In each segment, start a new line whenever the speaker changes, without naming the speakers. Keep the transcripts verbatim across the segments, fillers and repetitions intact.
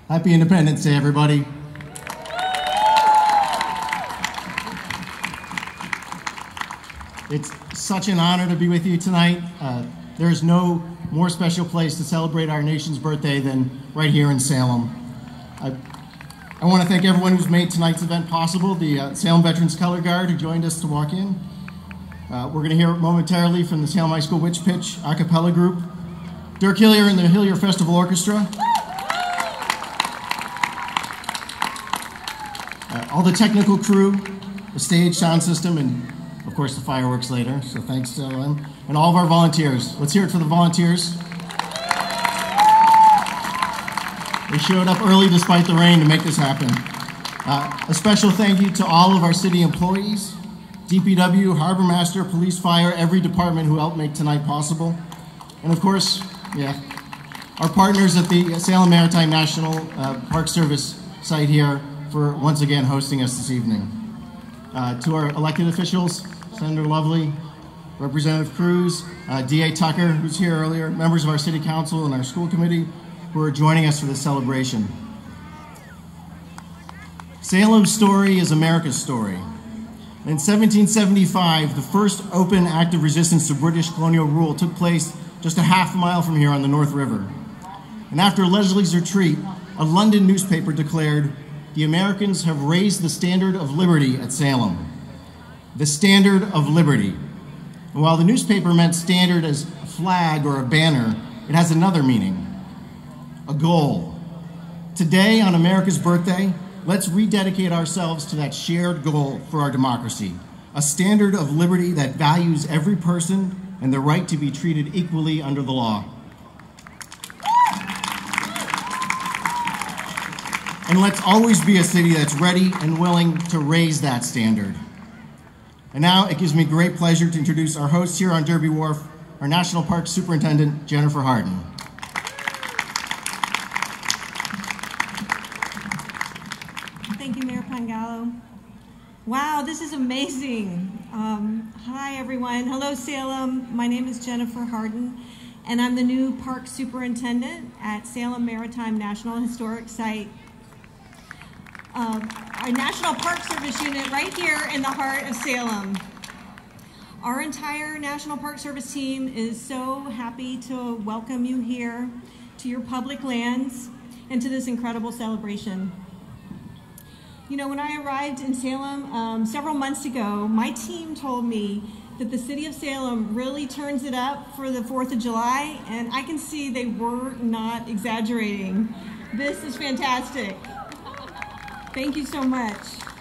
Happy Independence Day, everybody. It's such an honor to be with you tonight. Uh, there's no more special place to celebrate our nation's birthday than right here in Salem. I, I want to thank everyone who's made tonight's event possible, the uh, Salem Veterans Color Guard who joined us to walk in. Uh, we're going to hear momentarily from the Salem High School Witch Pitch a cappella group, Dirk Hillier and the Hillier Festival Orchestra, uh, all the technical crew, the stage, sound system, and of course the fireworks later, so thanks to them, and all of our volunteers. Let's hear it for the volunteers. They showed up early despite the rain to make this happen. Uh, a special thank you to all of our city employees, D P W, Harbor Master, Police, Fire, every department who helped make tonight possible. And of course, yeah, our partners at the Salem Maritime National uh, Park Service site here for once again hosting us this evening. Uh, to our elected officials, Senator Lovely, Representative Cruz, uh, D A Tucker, who's here earlier, members of our City Council and our school committee who are joining us for this celebration. Salem's story is America's story. In seventeen seventy-five, the first open act of resistance to British colonial rule took place just a half mile from here on the North River. And after Leslie's retreat, a London newspaper declared, "The Americans have raised the standard of liberty at Salem." The standard of liberty. And while the newspaper meant standard as a flag or a banner, it has another meaning, a goal. Today, on America's birthday, let's rededicate ourselves to that shared goal for our democracy, a standard of liberty that values every person and the right to be treated equally under the law. And let's always be a city that's ready and willing to raise that standard. And now it gives me great pleasure to introduce our host here on Derby Wharf, our National Park Superintendent, Jennifer Harden.
Thank you, Mayor Pangallo. Wow, this is amazing. Um, hi, everyone. Hello, Salem. My name is Jennifer Harden, and I'm the new Park Superintendent at Salem Maritime National Historic Site. Uh, our National Park Service unit right here in the heart of Salem. Our entire National Park Service team is so happy to welcome you here to your public lands and to this incredible celebration. You know, when I arrived in Salem um, several months ago, my team told me that the city of Salem really turns it up for the fourth of July, and I can see they were not exaggerating. This is fantastic. Thank you so much.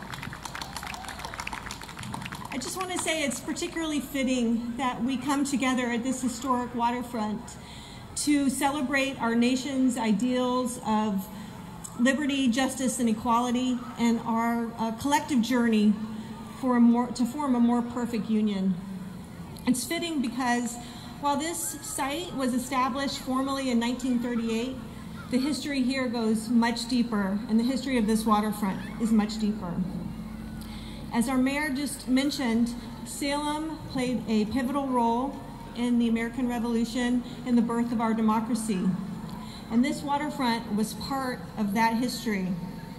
I just want to say it's particularly fitting that we come together at this historic waterfront to celebrate our nation's ideals of liberty, justice, and equality, and our uh, collective journey for a more, to form a more perfect union. It's fitting because while this site was established formally in nineteen thirty-eight, the history here goes much deeper, and the history of this waterfront is much deeper. As our mayor just mentioned, Salem played a pivotal role in the American Revolution and the birth of our democracy. And this waterfront was part of that history.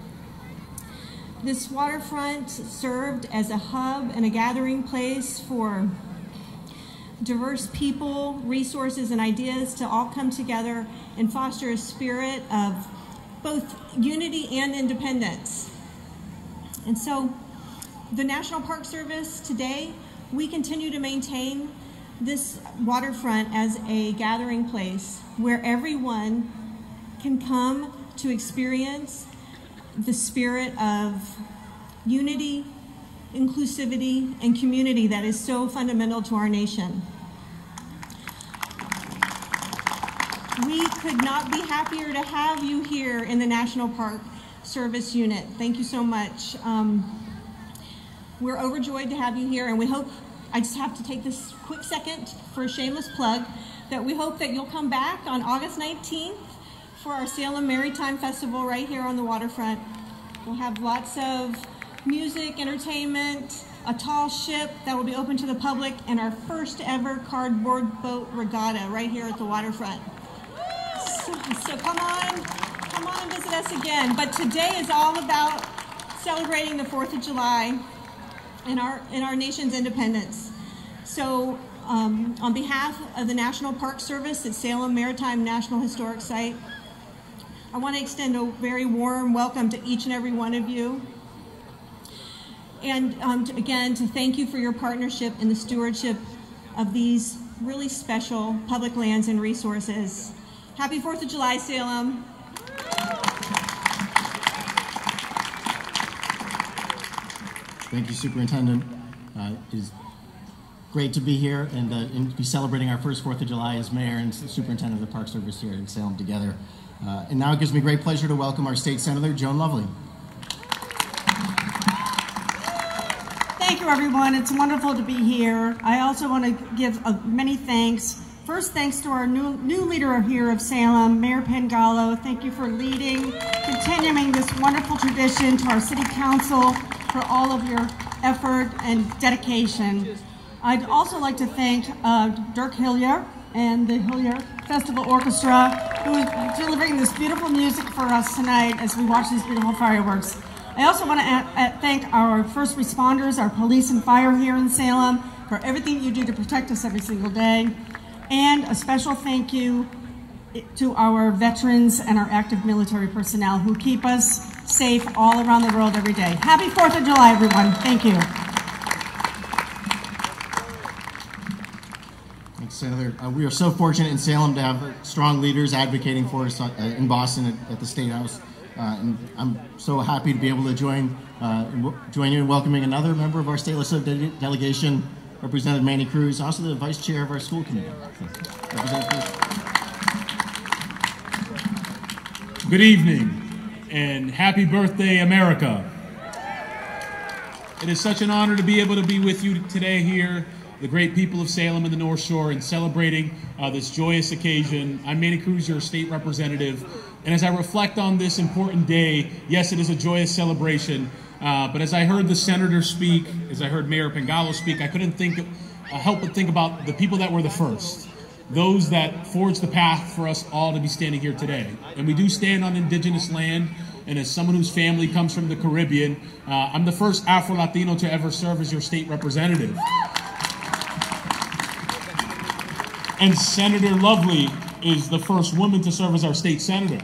This waterfront served as a hub and a gathering place for diverse people, resources, and ideas to all come together and foster a spirit of both unity and independence. And so the National Park Service today, we continue to maintain this waterfront as a gathering place where everyone can come to experience the spirit of unity, inclusivity, and community that is so fundamental to our nation. We could not be happier to have you here in the National Park Service Unit. Thank you so much. Um, we're overjoyed to have you here, and we hope, I just have to take this quick second for a shameless plug, that we hope that you'll come back on August nineteenth for our Salem Maritime Festival right here on the waterfront. We'll have lots of music, entertainment, a tall ship that will be open to the public, and our first ever cardboard boat regatta right here at the waterfront. So, so come on, come on come and visit us again. But today is all about celebrating the fourth of July and our, and our nation's independence. So um, on behalf of the National Park Service at Salem Maritime National Historic Site, I want to extend a very warm welcome to each and every one of you. And um, to, again, to thank you for your partnership in the stewardship of these really special public lands and resources. Happy fourth of July, Salem.
Thank you, Superintendent. Uh, it is great to be here and, uh, and be celebrating our first fourth of July as Mayor and Superintendent of the Park Service here in Salem together. Uh, and now it gives me great pleasure to welcome our State Senator, Joan Lovely.
Thank you, everyone. It's wonderful to be here. I also want to give uh, many thanks. First, thanks to our new, new leader here of Salem, Mayor Pangallo. Thank you for leading, continuing this wonderful tradition, to our City Council for all of your effort and dedication. I'd also like to thank uh, Dirk Hillier and the Hillier Festival Orchestra, who is delivering this beautiful music for us tonight as we watch these beautiful fireworks. I also want to thank our first responders, our police and fire here in Salem, for everything you do to protect us every single day. And a special thank you to our veterans and our active military personnel who keep us safe all around the world every day. Happy fourth of July, everyone. Thank you.
Thanks, Senator. Uh, we are so fortunate in Salem to have strong leaders advocating for us uh, in Boston at, at the State House. Uh, and I'm so happy to be able to join uh, join you in welcoming another member of our state legislative de delegation, Representative Manny Cruz, also the Vice Chair of our school committee.
Good evening, and happy birthday, America. It is such an honor to be able to be with you today here, the great people of Salem and the North Shore, and celebrating uh, this joyous occasion. I'm Manny Cruz, your state representative. And as I reflect on this important day, yes, it is a joyous celebration, uh, but as I heard the senator speak, as I heard Mayor Pangallo speak, I couldn't think, uh, help but think about the people that were the first, those that forged the path for us all to be standing here today. And we do stand on indigenous land, and as someone whose family comes from the Caribbean, uh, I'm the first Afro-Latino to ever serve as your state representative. And Senator Lovely is the first woman to serve as our state senator.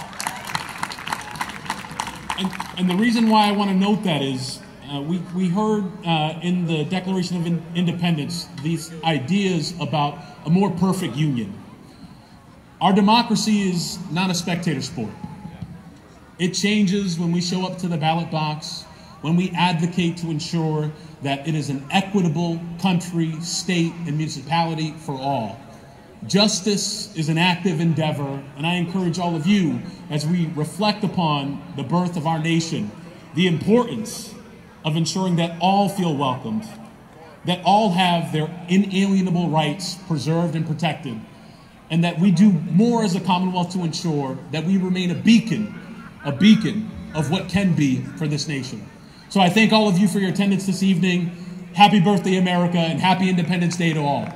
And, and the reason why I want to note that is uh, we, we heard uh, in the Declaration of in Independence these ideas about a more perfect union. Our democracy is not a spectator sport. It changes when we show up to the ballot box, when we advocate to ensure that it is an equitable country, state, and municipality for all. Justice is an active endeavor, and I encourage all of you, as we reflect upon the birth of our nation, the importance of ensuring that all feel welcomed, that all have their inalienable rights preserved and protected, and that we do more as a Commonwealth to ensure that we remain a beacon, a beacon of what can be for this nation. So I thank all of you for your attendance this evening. Happy birthday, America, and happy Independence Day to all.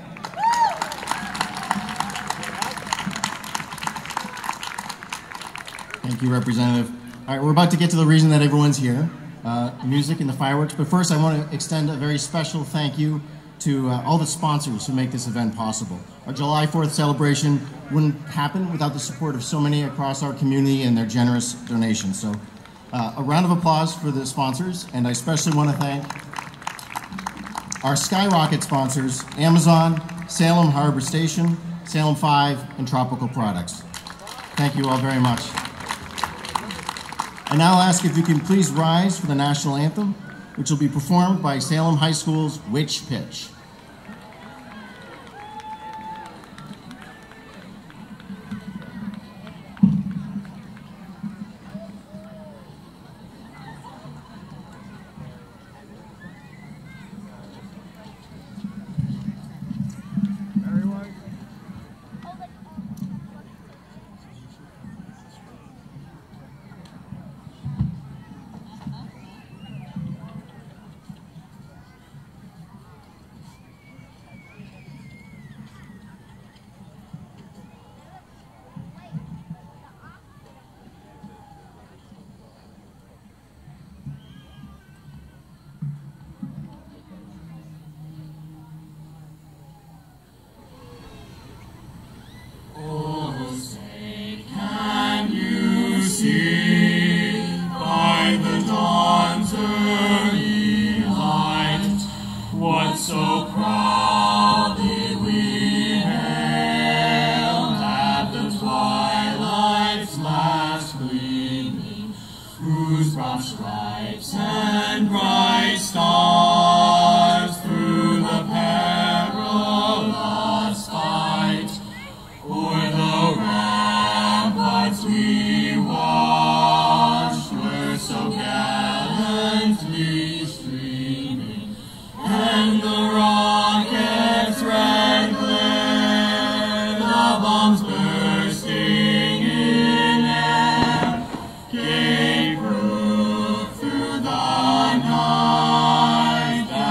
Thank you, Representative. All right, we're about to get to the reason that everyone's here, uh, music and the fireworks. But first, I want to extend a very special thank you to uh, all the sponsors who make this event possible. Our July fourth celebration wouldn't happen without the support of so many across our community and their generous donations. So uh, a round of applause for the sponsors, and I especially want to thank our Skyrocket sponsors, Amazon, Salem Harbor Station, Salem five, and Tropical Products. Thank you all very much. I now ask if you can please rise for the national anthem, which will be performed by Salem High School's Witch Pitch.
and bright stars through the perilous fight. O'er the ramparts we watched were so gallantly streaming, and the rockets' red glare, the bombs bursting in air, gave proof through the night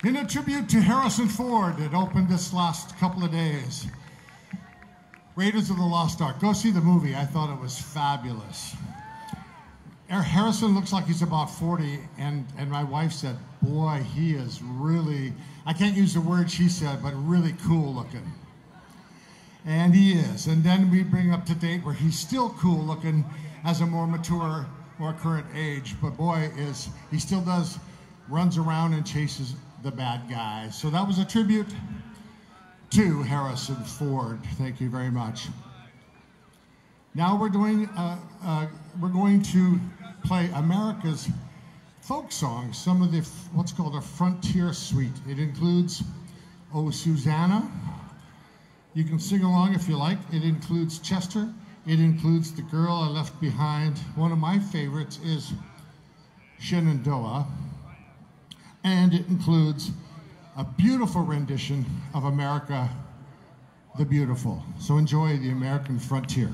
In a tribute to Harrison Ford, it opened this last couple of days. Raiders of the Lost Ark. Go see the movie. I thought it was fabulous. Harrison looks like he's about forty, and, and my wife said, boy, he is really, I can't use the word she said, but really cool looking. And he is. And then we bring up to date where he's still cool looking as a more mature, more current age. But boy, is he still does, runs around and chases the bad guys. So that was a tribute to Harrison Ford. Thank you very much. Now we're doing, uh, uh, we're going to play America's folk songs, some of the, what's called a Frontier Suite. It includes Oh Susanna. You can sing along if you like. It includes Chester. It includes The Girl I Left Behind. One of my favorites is Shenandoah. And it includes a beautiful rendition of America the Beautiful. So enjoy the American Frontier.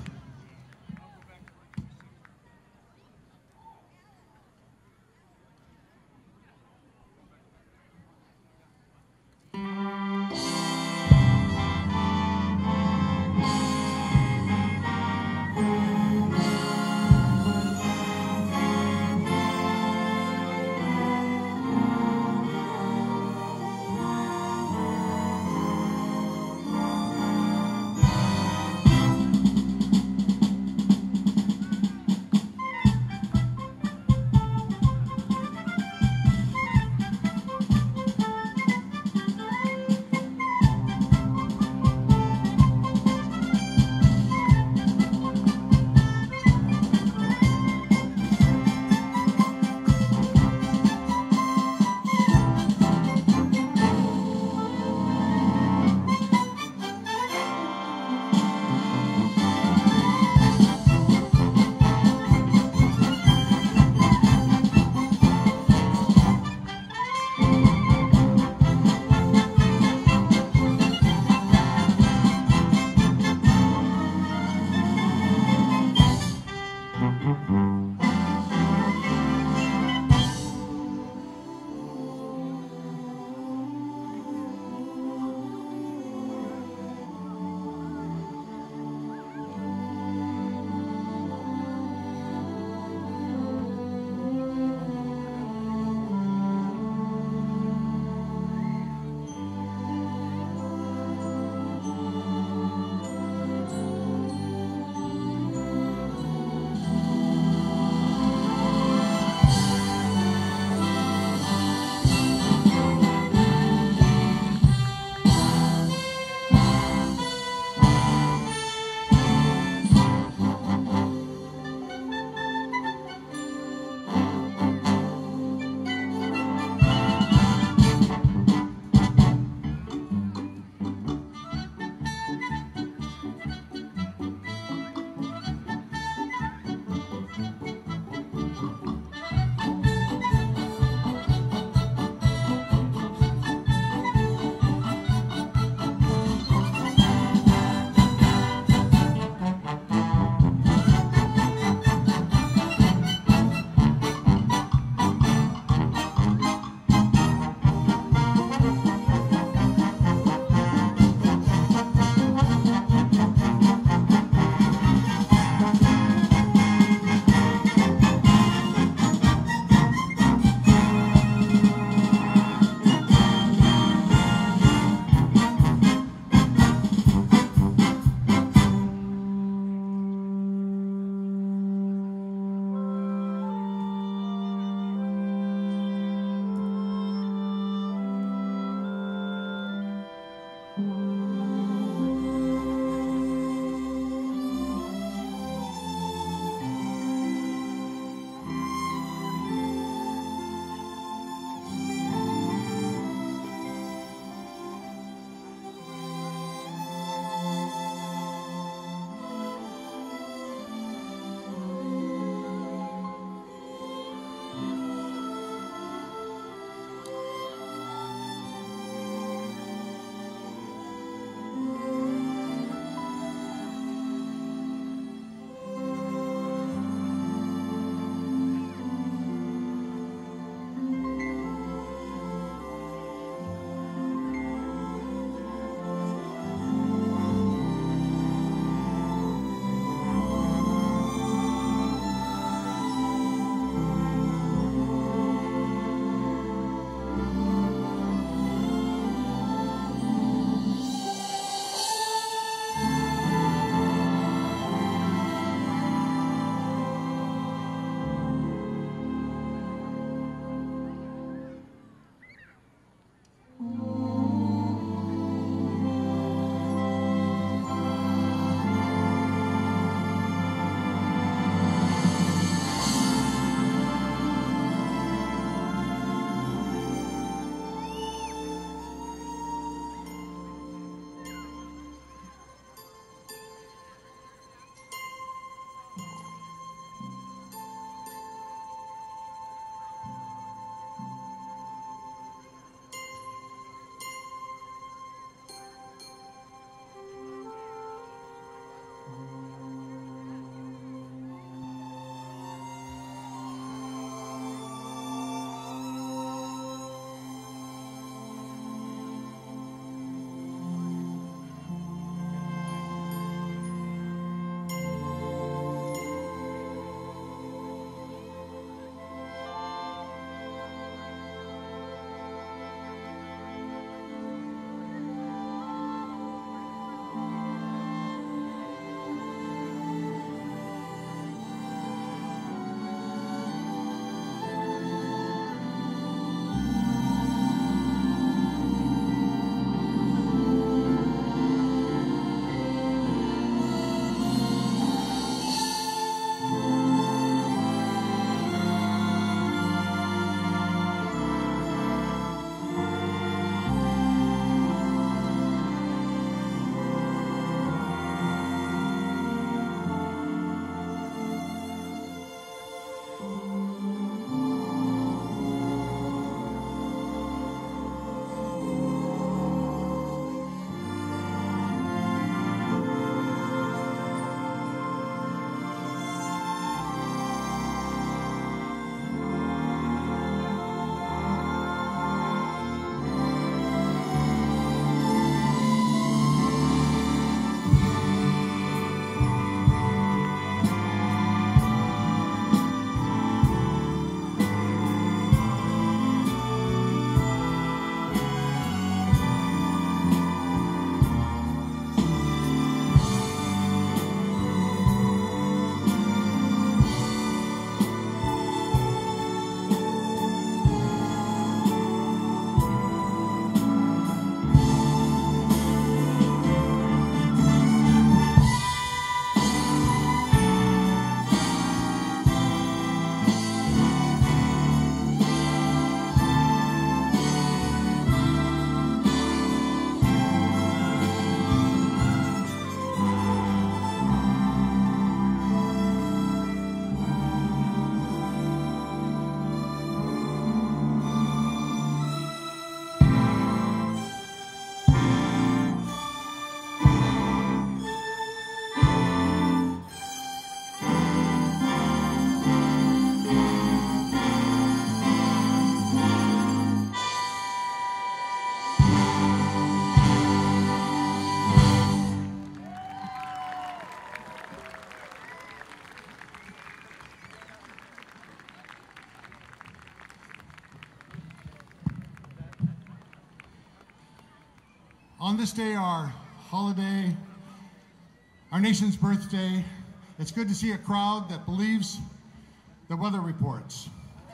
On this day, our holiday, our nation's birthday, it's good to see a crowd that believes the weather reports.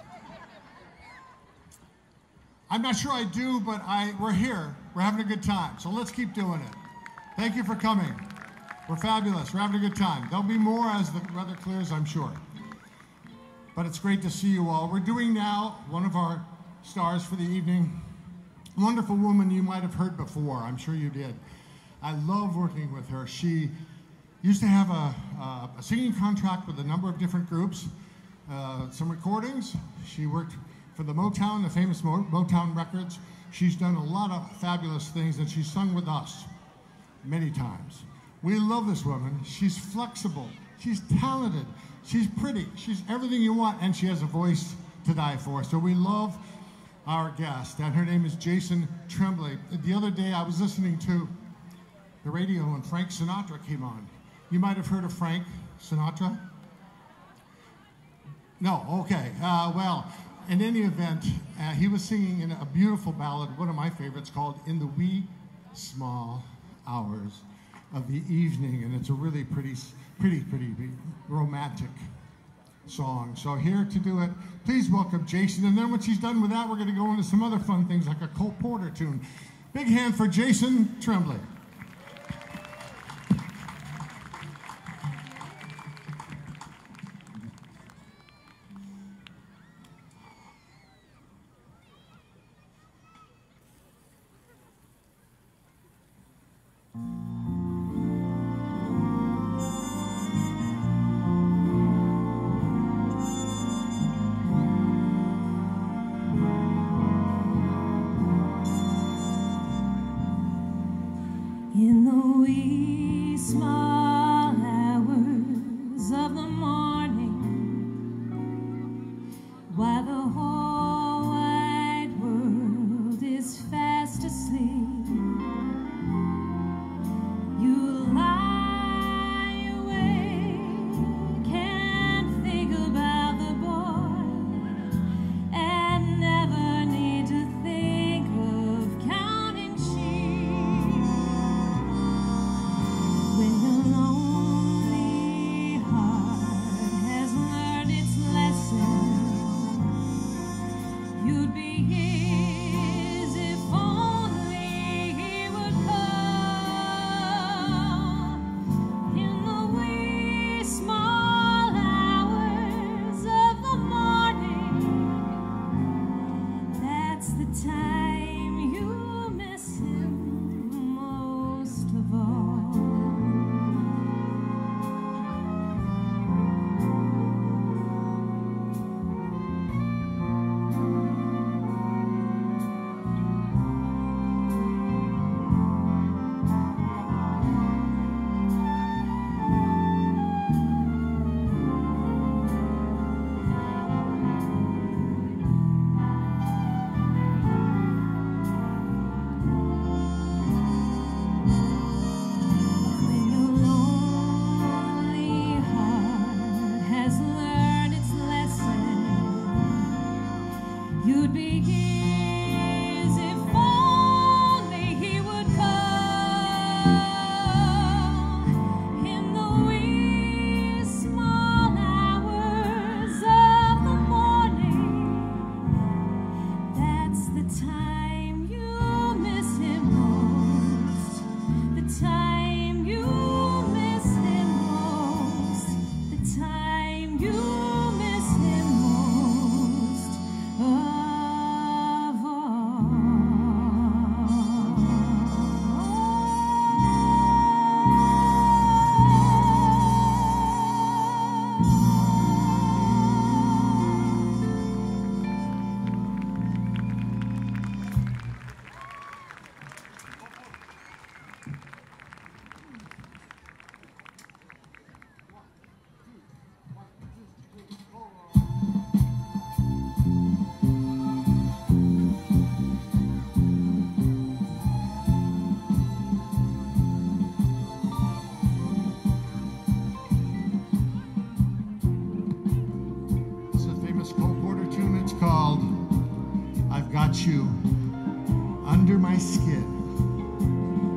I'm not sure I do, but I, we're here. We're having a good time, so let's keep doing it. Thank you for coming. We're fabulous. We're having a good time. There'll be more as the weather clears, I'm sure. But it's great to see you all. We're doing now one of our stars for the evening. A wonderful woman you might have heard before. I'm sure you did. I love working with her. She used to have a, a, a singing contract with a number of different groups, uh, some recordings. She worked for the Motown, the famous Mo Motown Records. She's done a lot of fabulous things, and she's sung with us many times. We love this woman. She's flexible. She's talented. She's pretty. She's everything you want, and she has a voice to die for. So we love our guest, and her name is Jason Tremblay. The other day, I was listening to the radio, and Frank Sinatra came on. You might have heard of Frank Sinatra? No, okay. Uh, well, in any event, uh, he was singing in a beautiful ballad, one of my favorites, called In the Wee Small Hours of the Evening, and it's a really pretty, pretty, pretty romantic song. So here to do it, please welcome Jason, and then when she's done with that, we're going to go into some other fun things like a Cole Porter tune. Big hand for Jason Tremblay.
In the wee small hours of the morning, while the whole wide world is fast asleep, you lie awake and think about the boy, and never need to think of counting sheep. When your lonely heart has learned its lesson, you'd be his if only he would come. In the wee small hours of the morning, that's the time you miss him most of all. When your lonely heart has learned its lesson, you'd be his if only he would come. In the wee small hours of the morning, that's the time you miss him most. The time you miss him most. The time you miss him most of all.
It's a famous Cole Porter tune. It's called I've Got You Under My Skin.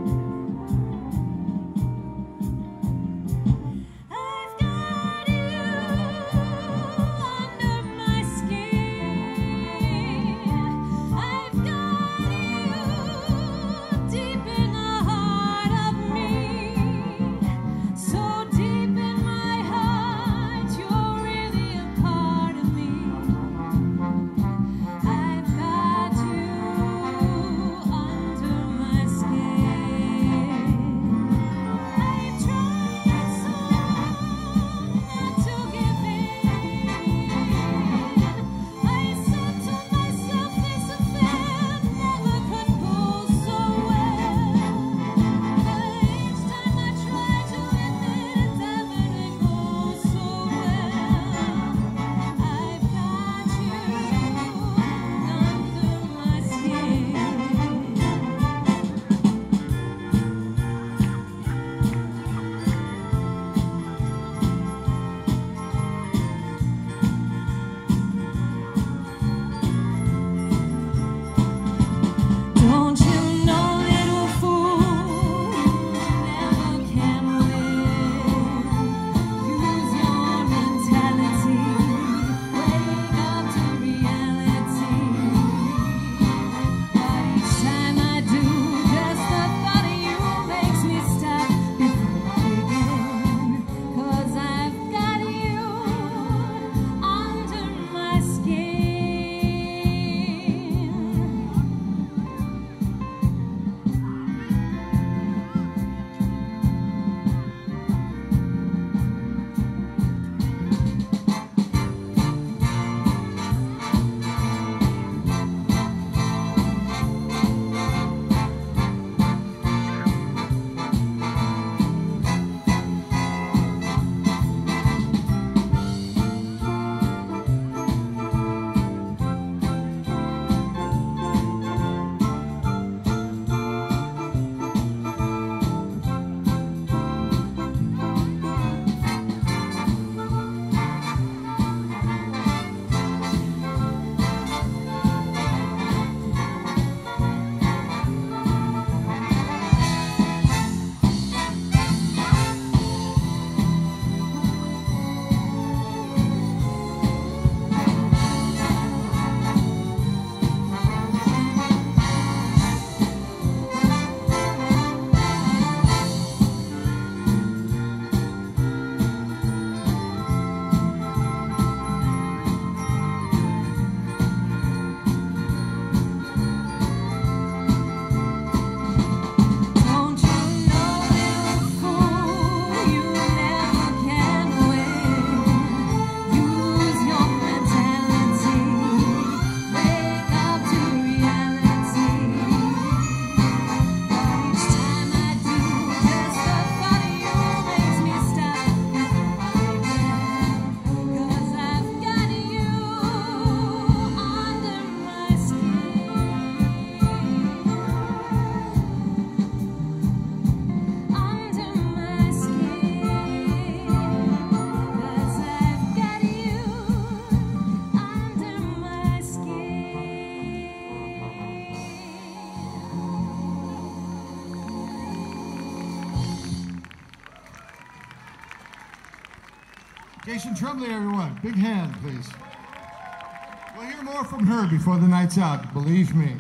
Jason Tremblay, everyone. Big hand, please. We'll hear more from her before the night's out, believe me.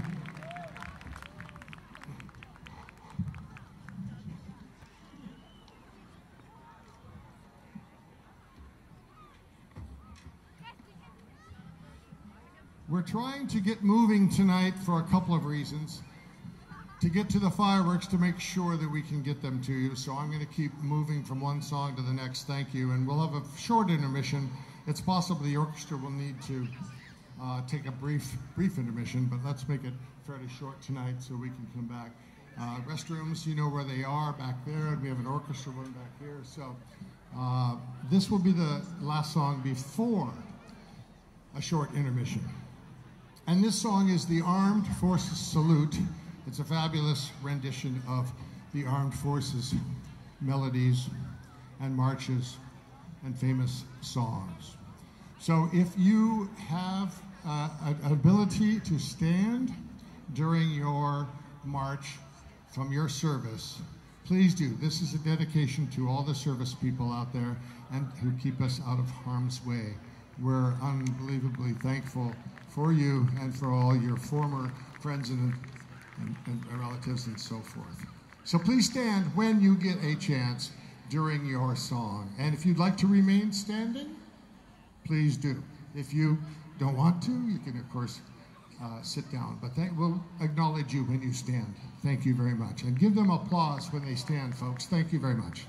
We're trying to get moving tonight for a couple of reasons. To get to the fireworks, to make sure that we can get them to you. So I'm going to keep moving from one song to the next. Thank you. And we'll have a short intermission. It's possible the orchestra will need to uh, take a brief, brief intermission, but let's make it fairly short tonight so we can come back. Uh, restrooms, you know where they are back there, and we have an orchestra one back here. So uh, this will be the last song before a short intermission. And this song is the Armed Forces Salute. It's a fabulous rendition of the Armed Forces melodies and marches and famous songs. So if you have uh, an ability to stand during your march from your service, please do. This is a dedication to all the service people out there and who keep us out of harm's way. We're unbelievably thankful for you and for all your former friends and And, and relatives and so forth. So please stand when you get a chance during your song. And if you'd like to remain standing, please do. If you don't want to, you can, of course, uh, sit down. But thank, we'll acknowledge you when you stand. Thank you very much. And give them applause when they stand, folks. Thank you very much.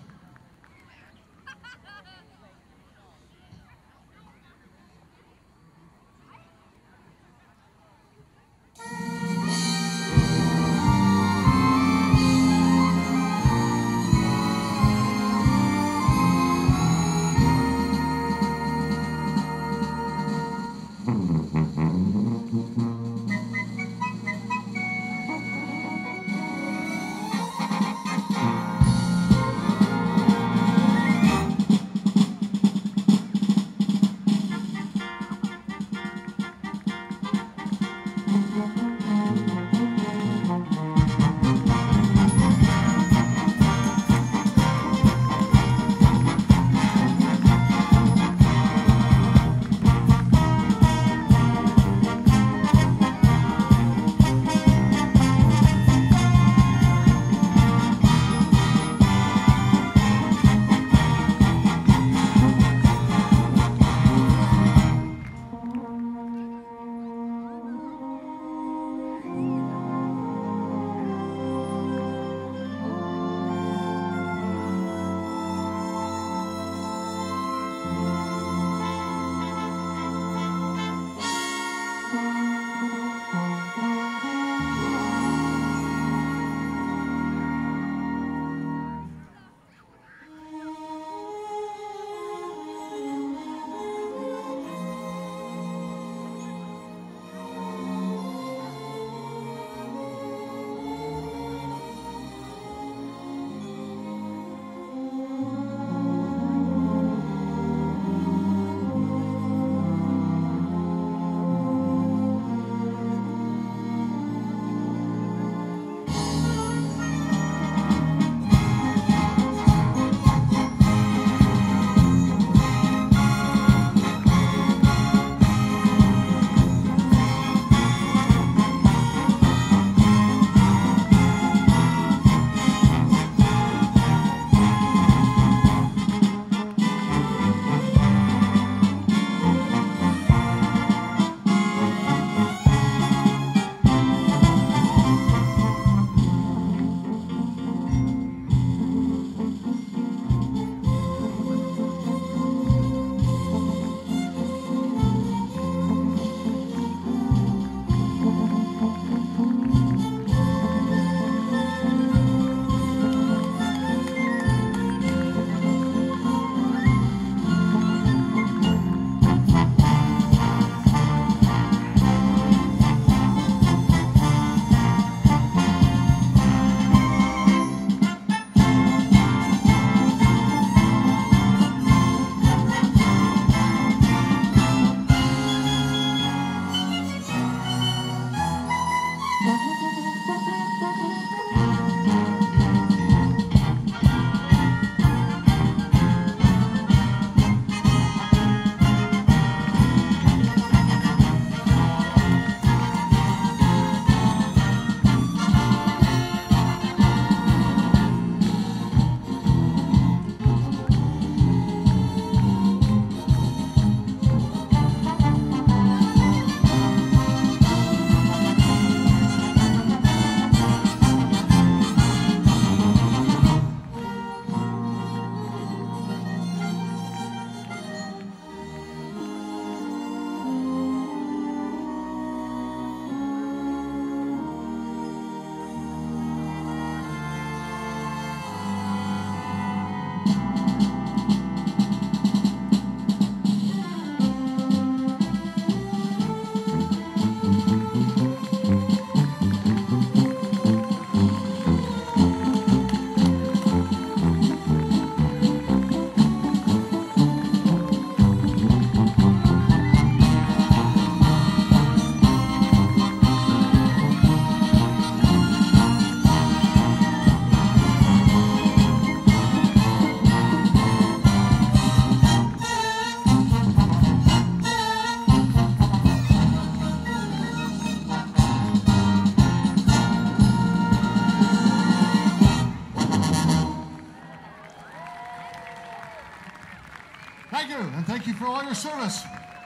your service.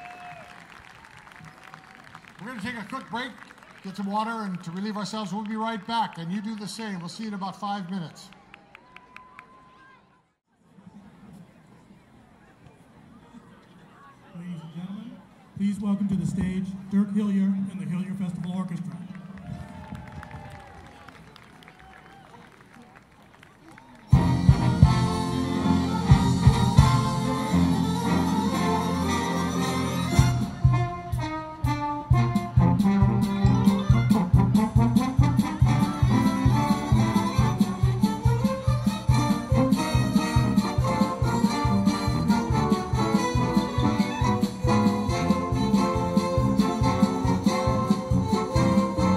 We're going to take a quick break, get some water, and to relieve ourselves, we'll be right back. And you do the same. We'll see you in about five minutes.
Ladies and gentlemen, please welcome to the stage Dirk Hillier and the Hillier Festival Orchestra.
Thank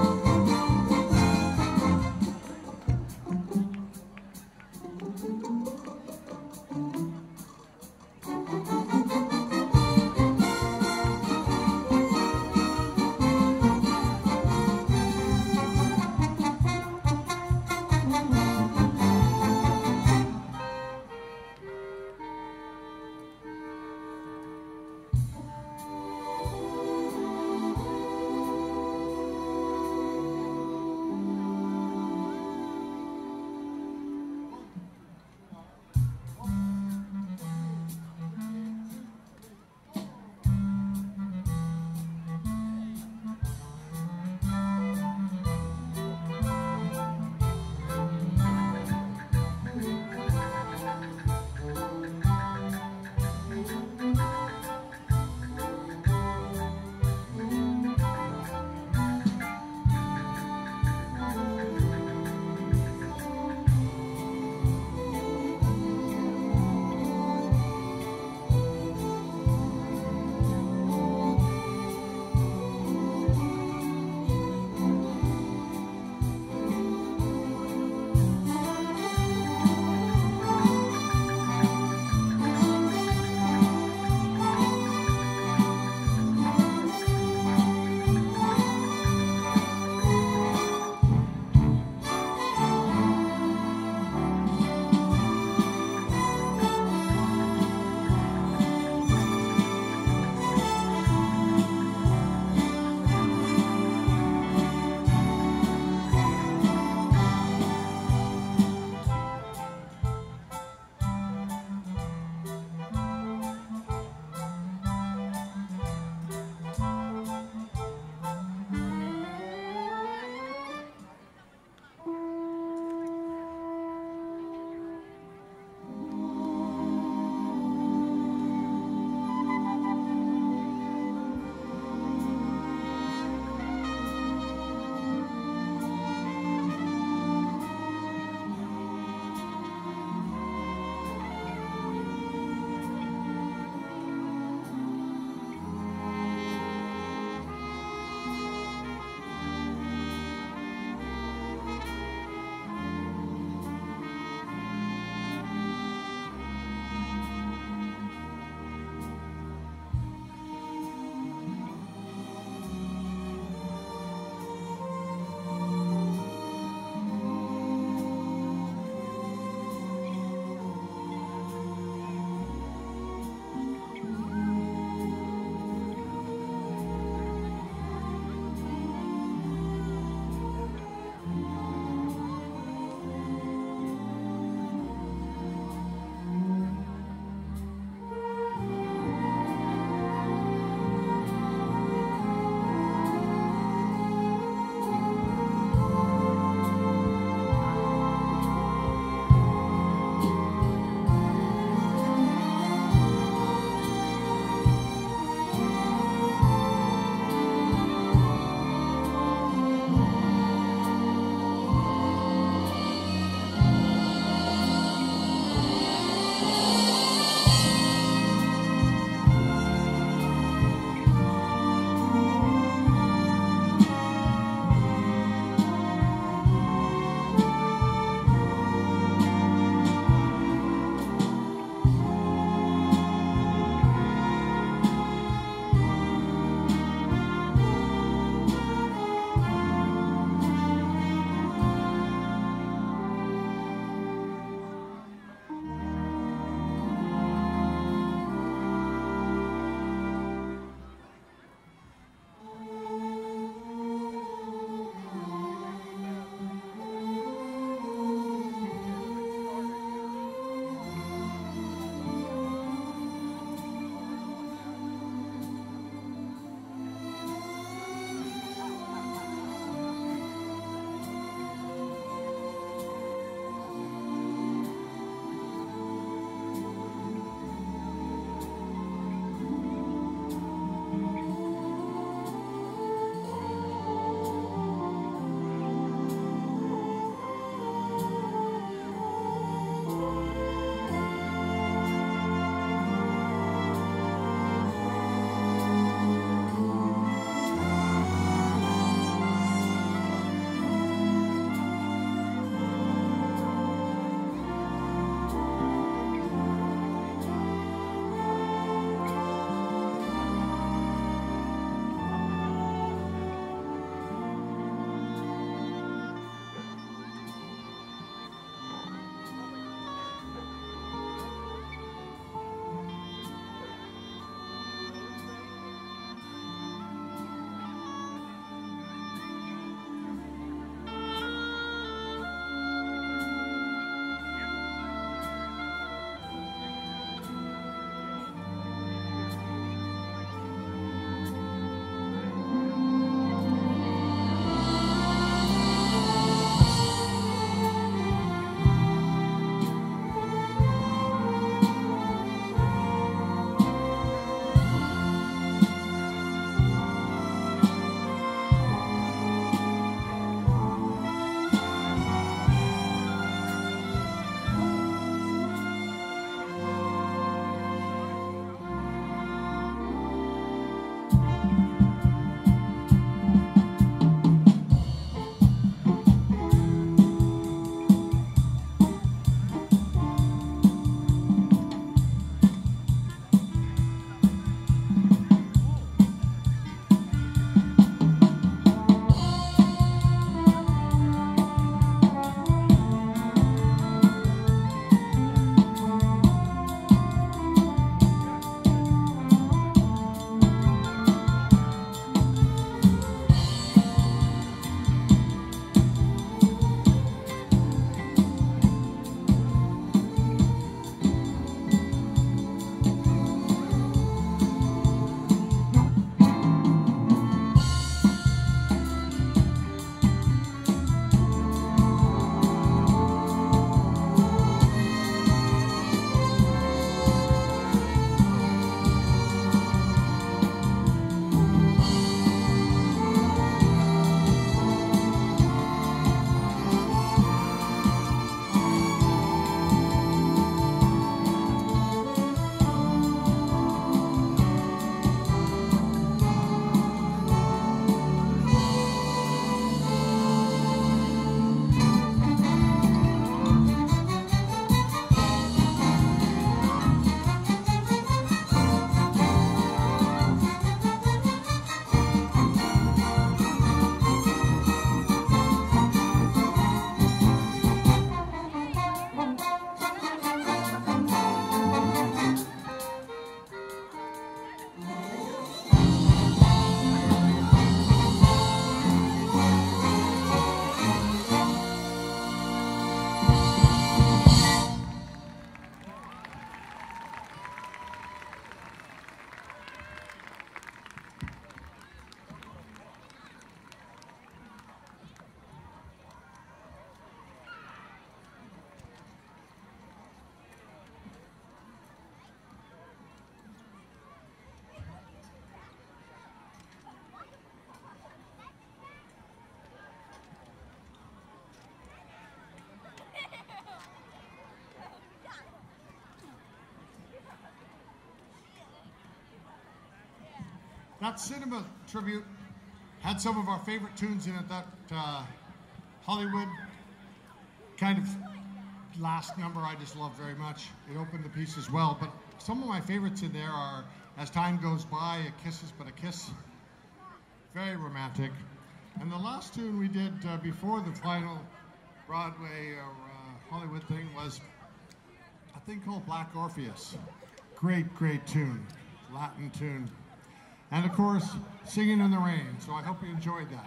That cinema tribute had some of our favorite tunes in it. That uh, Hollywood kind of last number I just love very much. It opened the piece as well. But some of my favorites in there are As Time Goes By, A Kiss Is But a Kiss. Very romantic. And the last tune we did uh, before the final Broadway or uh, Hollywood thing was a thing called Black Orpheus. Great, great tune. Latin tune. And of course, Singing in the Rain. So I hope you enjoyed that.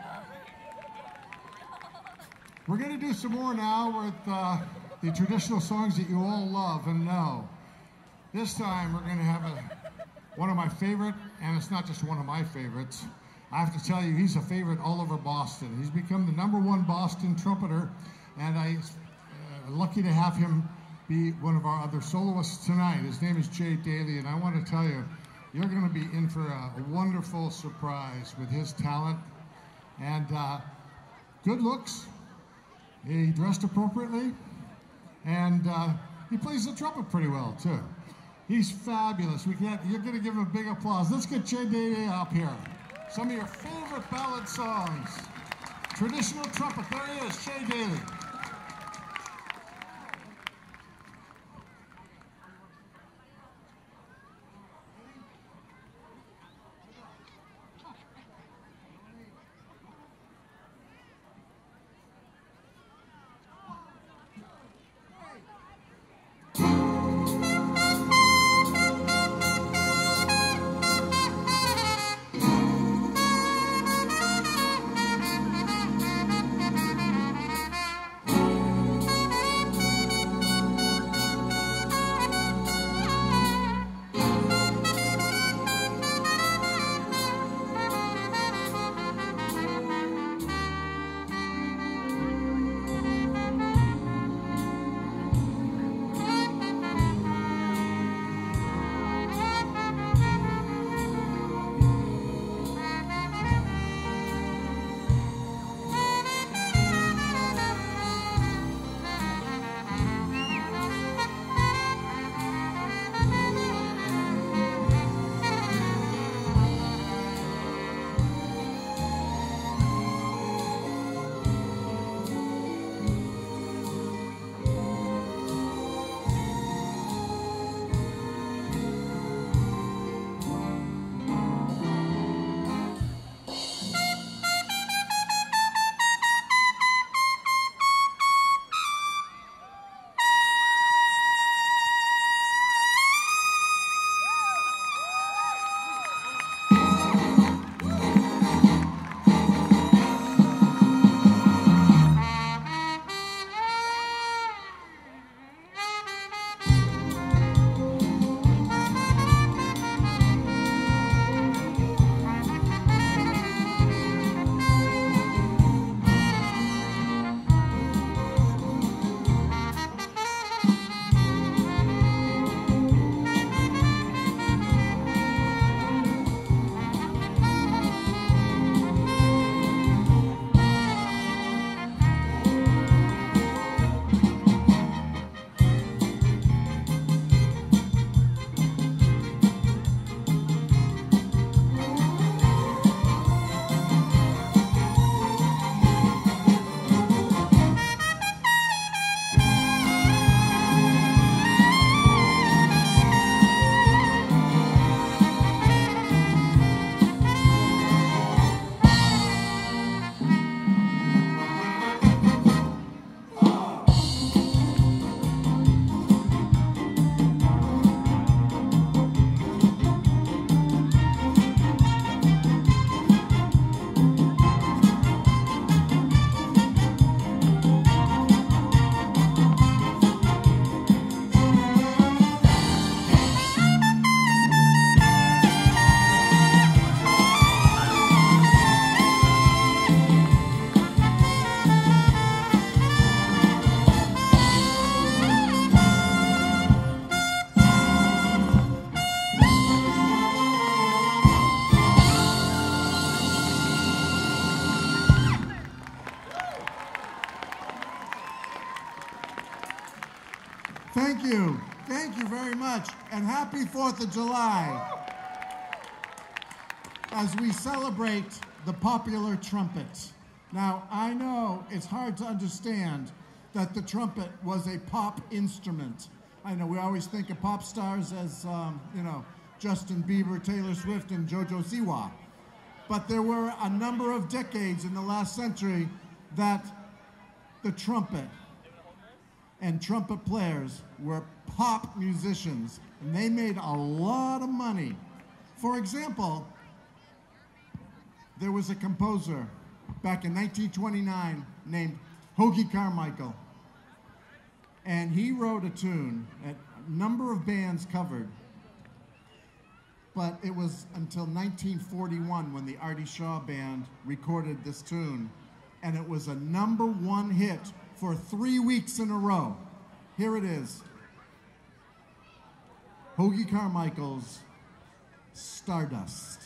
We're going to do some more now with uh, the traditional songs that you all love and know. This time we're going to have a, one of my favorite, and it's not just one of my favorites. I have to tell you, he's a favorite all over Boston. He's become the number one Boston trumpeter, and I'm uh, lucky to have him be one of our other soloists tonight. His name is Jay Daly, and I want to tell you, you're going to be in for a, a wonderful surprise with his talent and uh, good looks. He dressed appropriately, and uh, he plays the trumpet pretty well, too. He's fabulous. We can't, you're going to give him a big applause. Let's get Jay Daly up here. Some of your favorite ballad songs. Traditional trumpet. There he is, Jay Daly. Thank you. Thank you very much. And happy fourth of July. as we celebrate the popular trumpet. Now, I know it's hard to understand that the trumpet was a pop instrument. I know we always think of pop stars as, um, you know, Justin Bieber, Taylor Swift, and JoJo Siwa. But there were a number of decades in the last century that the trumpet and trumpet players were pop musicians, and they made a lot of money. For example, there was a composer back in nineteen twenty-nine named Hoagy Carmichael, and he wrote a tune that a number of bands covered, but it was until nineteen forty-one when the Artie Shaw Band recorded this tune, and it was a number one hit for three weeks in a row. Here it is. Hoagy Carmichael's Stardust.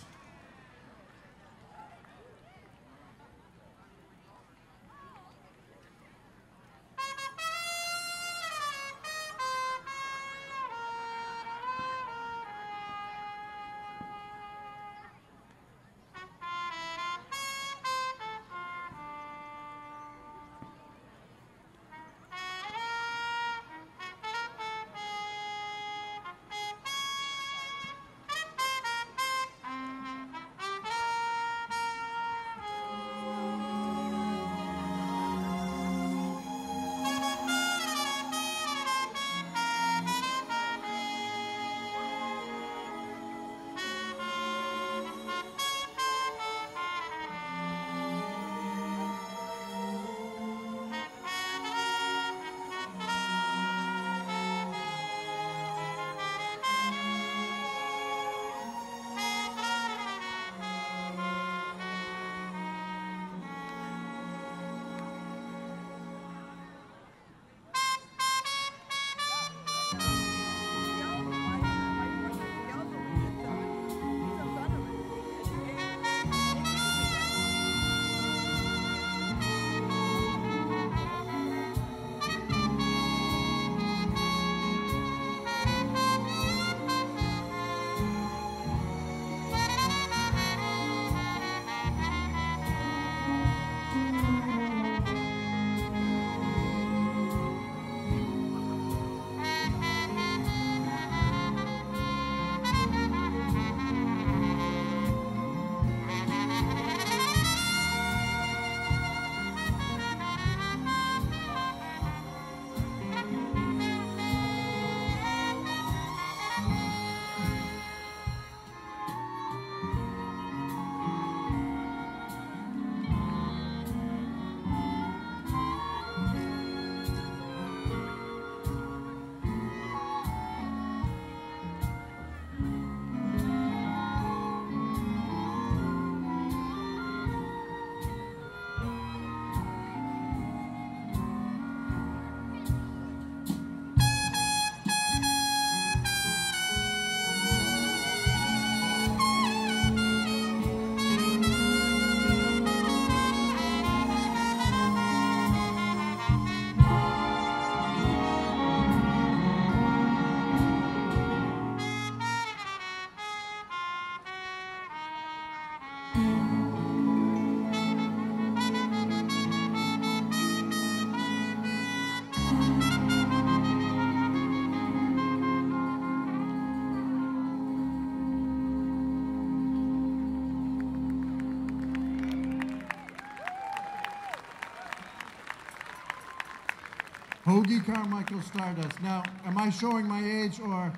Hoagy Carmichael Stardust. Now, am I showing my age, or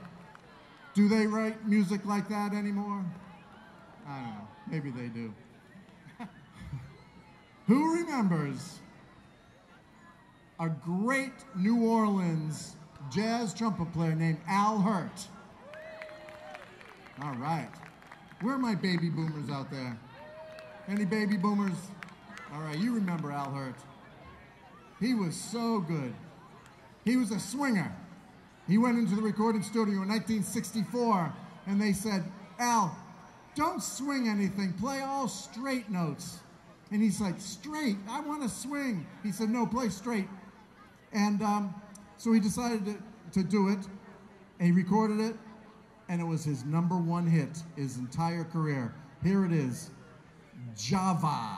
do they write music like that anymore? I don't know. Maybe they do. Who remembers a great New Orleans jazz trumpet player named Al Hurt? All right. Where are my baby boomers out there? Any baby boomers? All right, you remember Al Hurt. He was so good. He was a swinger. He went into the recording studio in nineteen sixty-four, and they said, Al, don't swing anything. Play all straight notes. And he's like, straight? I want to swing. He said, no, play straight. And um, so he decided to, to do it, and he recorded it, and it was his number one hit his entire career.
Here it is, Java.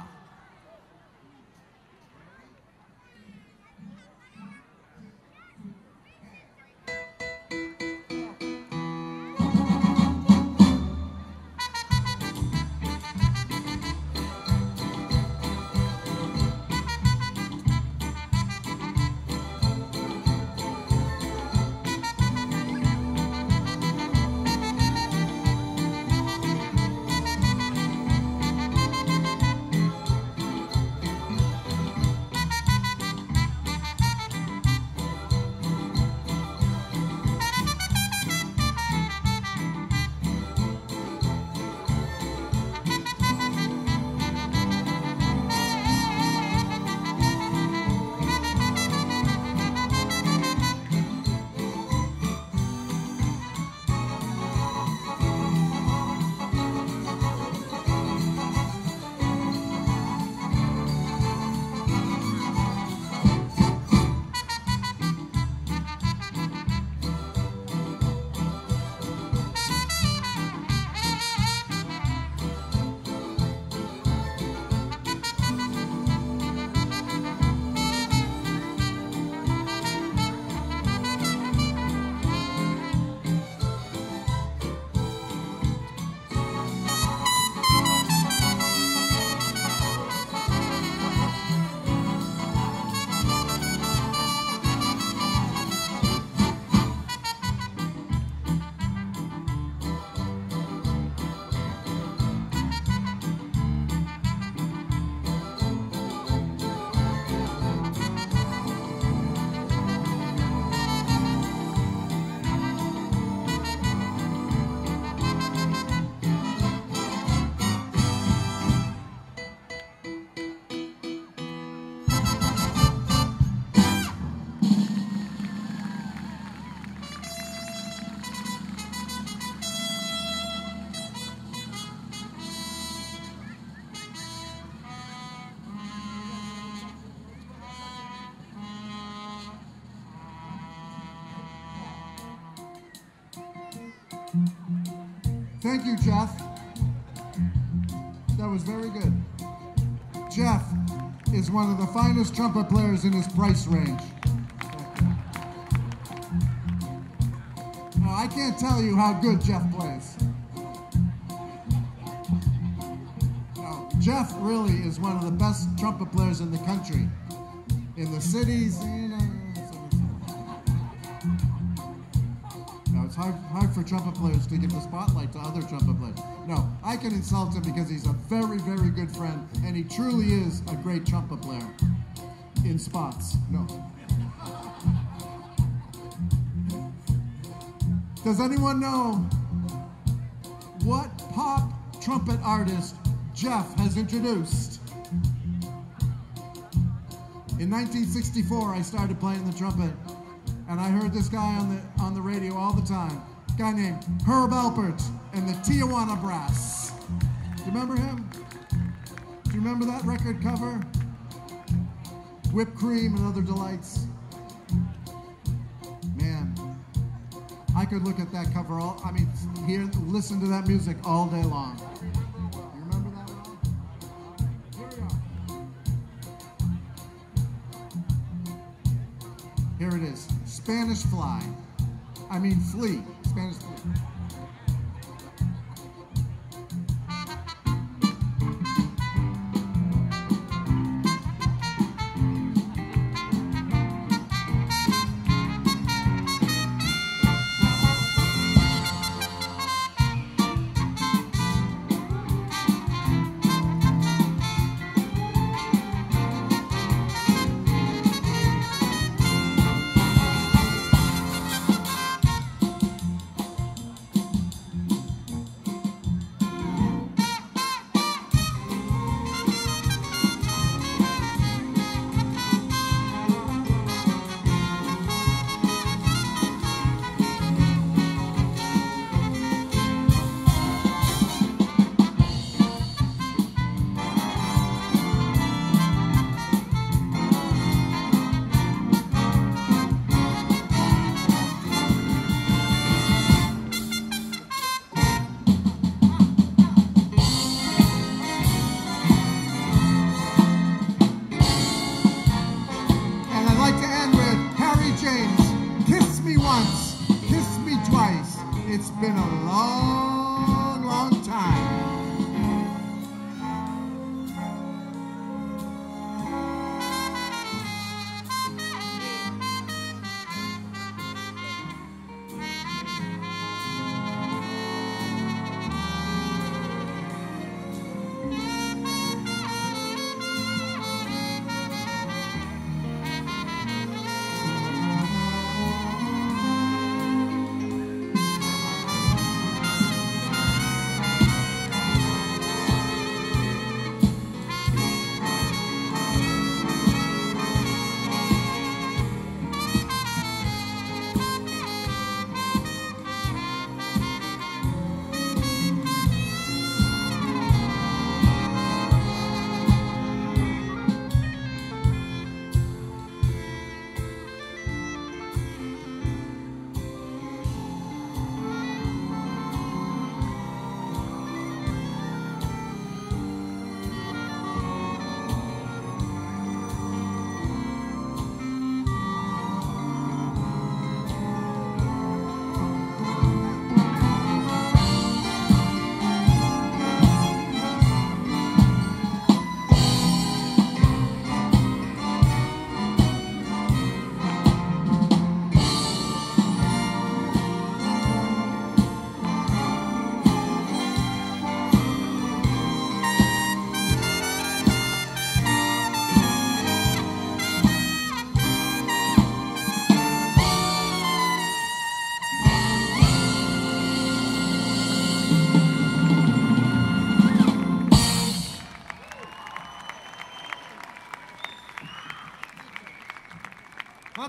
Thank you, Jeff. That was very good. Jeff is one of the finest trumpet players in his price range. Now, I can't tell you how good Jeff plays. No, Jeff really is one of the best trumpet players in the country. In the cities, you know. Now, it's hard, hard for trumpet players to give the spotlight to other trumpet players. No, I can insult him because he's a very, very good friend, and he truly is a great trumpet player. In spots, no. Does anyone know what pop trumpet artist Jeff has introduced? In nineteen sixty-four, I started playing the trumpet, and I heard this guy on the on the radio all the time. A guy named Herb Alpert and the Tijuana Brass. Do you remember him? Do you remember that record cover? Whipped cream and other delights. Man, I could look at that cover all. I mean, hear, listen to that music all day long. You remember that at all? Here we are. Here it is. Spanish Fly. I mean Flea. Spanish Flea.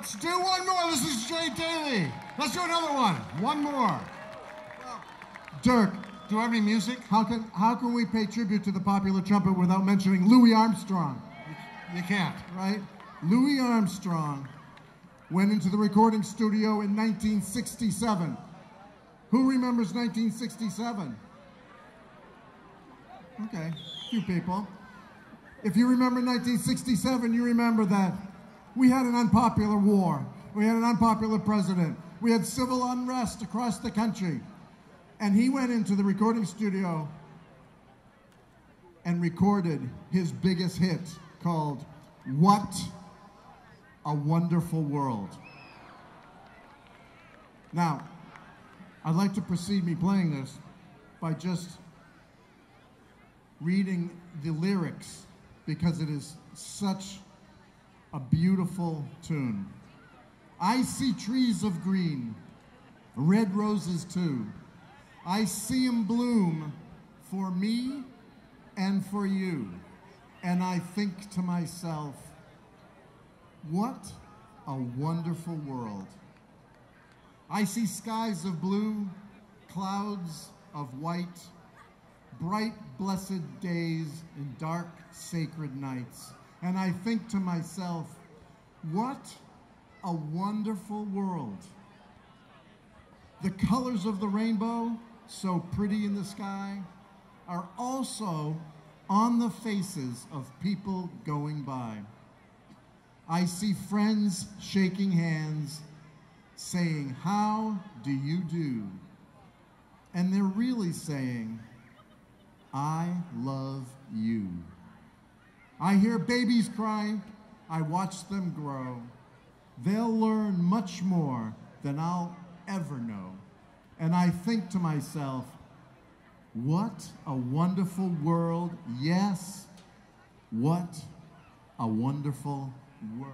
Let's do one more. This is Jay Daly. Let's do another one. One more. Dirk, do you have any music?
How can how can we pay tribute to the popular trumpet without mentioning Louis Armstrong?
You can't.
Right? Louis Armstrong went into the recording studio in nineteen sixty-seven. Who remembers nineteen sixty-seven? Okay, a few people. If you remember nineteen sixty-seven, you remember that we had an unpopular war. We had an unpopular president. We had civil unrest across the country. And he went into the recording studio and recorded his biggest hit called What a Wonderful World. Now, I'd like to precede me playing this by just reading the lyrics because it is such a beautiful tune. I see trees of green, red roses too. I see them bloom for me and for you. And I think to myself, what a wonderful world. I see skies of blue, clouds of white, bright, blessed days and dark, sacred nights. And I think to myself, what a wonderful world. The colors of the rainbow, so pretty in the sky, are also on the faces of people going by. I see friends shaking hands, saying, how do you do? And they're really saying, I love you. I hear babies cry, I watch them grow. They'll learn much more than I'll ever know. And I think to myself, what a wonderful world. Yes, what a wonderful world.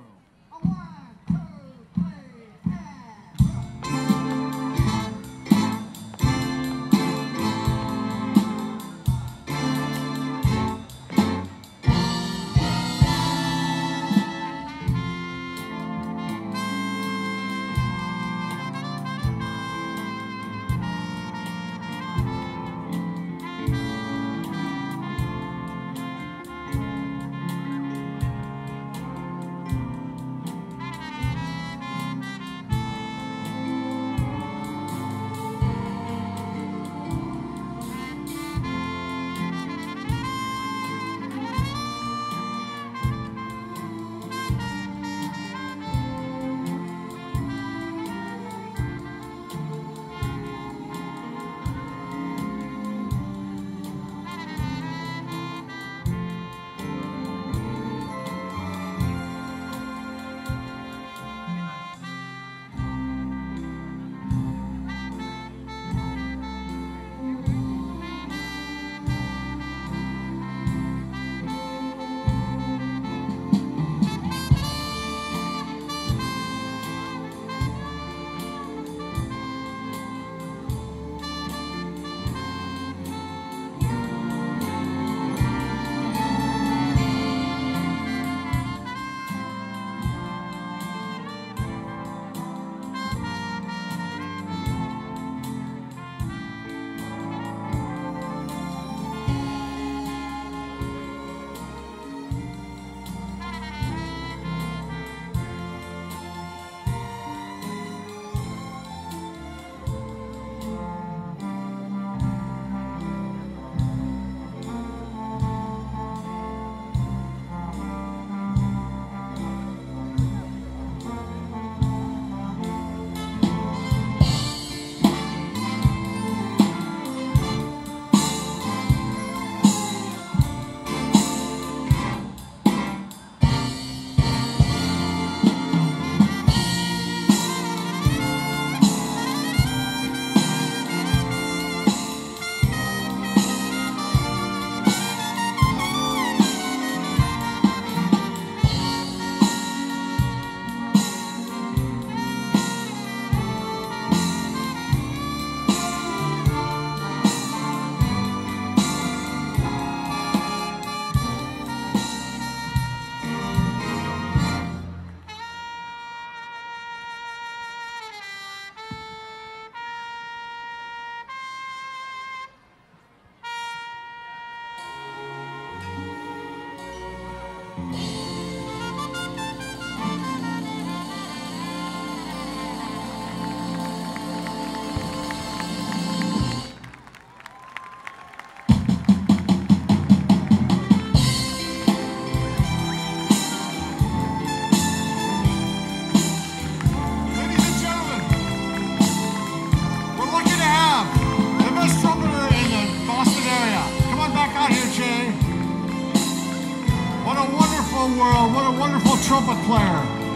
world. What a wonderful trumpet player.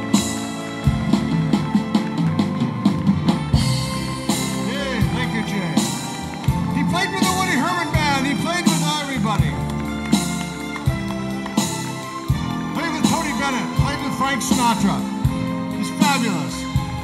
Yay, thank you, Jay. He played with the Woody Herman Band. He played with everybody. Played with Tony Bennett. Played with Frank Sinatra. He's fabulous.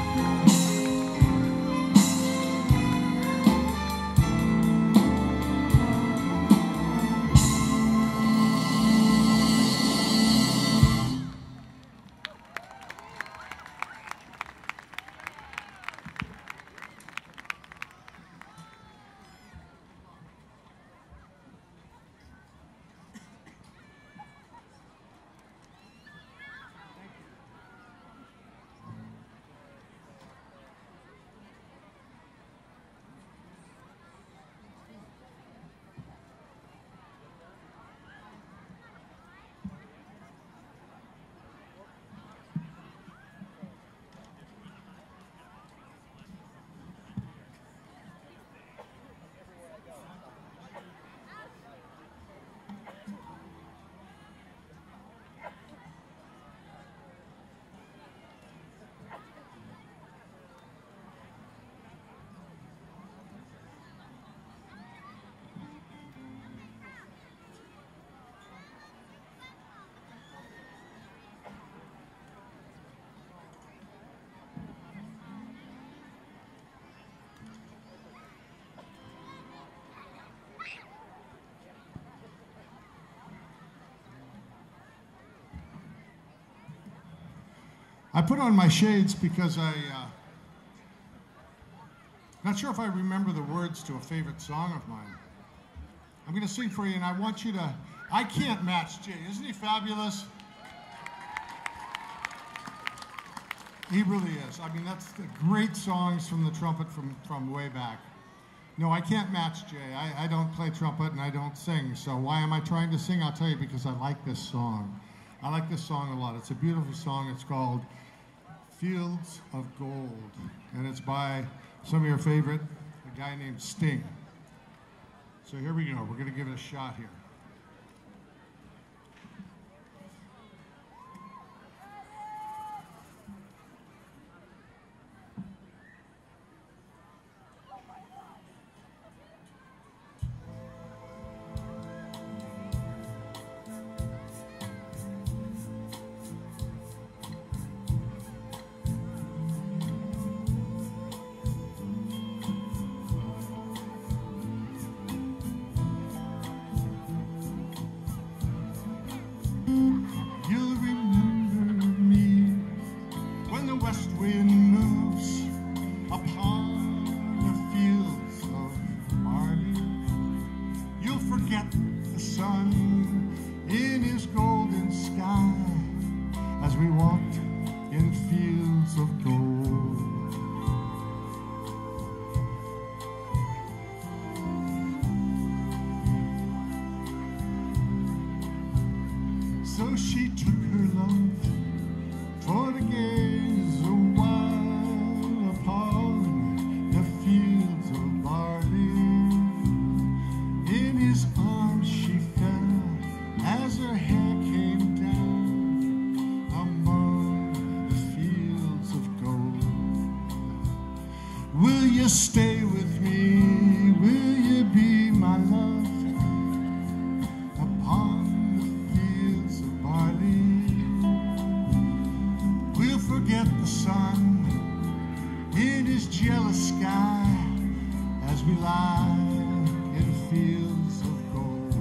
I put on my shades because I, uh, not sure if I remember the words to a favorite song of mine. I'm going to sing for you, and I want you to, I can't match Jay. Isn't he fabulous? He really is. I mean, that's the great songs from the trumpet from, from way back. No, I can't match Jay. I, I don't play trumpet and I don't sing. So why am I trying to sing? I'll tell you, because I like this song. I like this song a lot. It's a beautiful song. It's called Fields of Gold, and it's by some of your favorite, a guy named Sting. So here we go. We're going to give it a shot here. So she took her love for to gaze a while upon the fields of barley. In his arms she fell as her hair came down among the fields of gold. Will you stay with me? Will you be my love? Forget the sun in his jealous sky as we lie in fields of gold.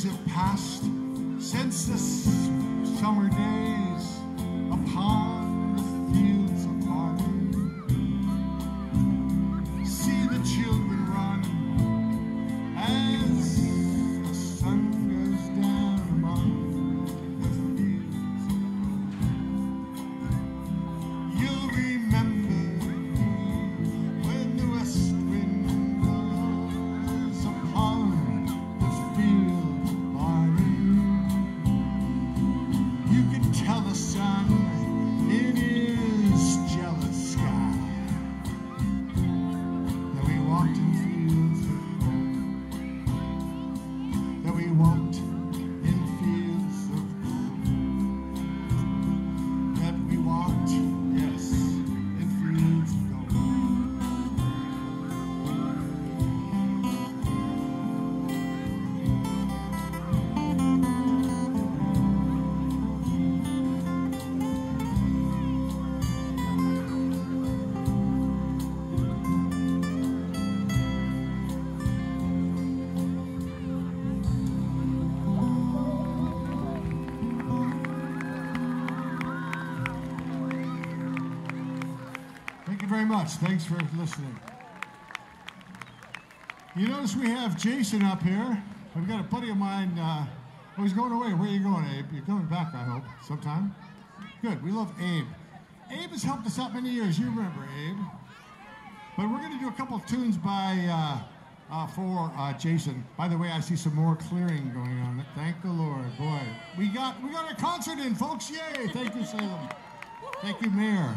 have passed since the s- summer days upon the fields of barley. See the children run as the sun goes down among the fields. You'll remember when the west wind blows upon the field of barley. You can tell the sun in his jealous sky that we walked in fields of gold, that we walked in fields of gold, that we walked, yes, in fields of gold. Thank you very much. Thanks for listening. You notice we have Jason up here. I've got a buddy of mine. Uh, oh, he's going away. Where are you going, Abe? You're coming back, I hope, sometime. Good. We love Abe. Abe has helped us out many years. You remember Abe. But we're going to do a couple of tunes by uh, uh, for uh, Jason. By the way, I see some more clearing going on. Thank the Lord, boy. We got we got a concert in, folks. Yay! Thank you, Salem. Thank you, Mayor.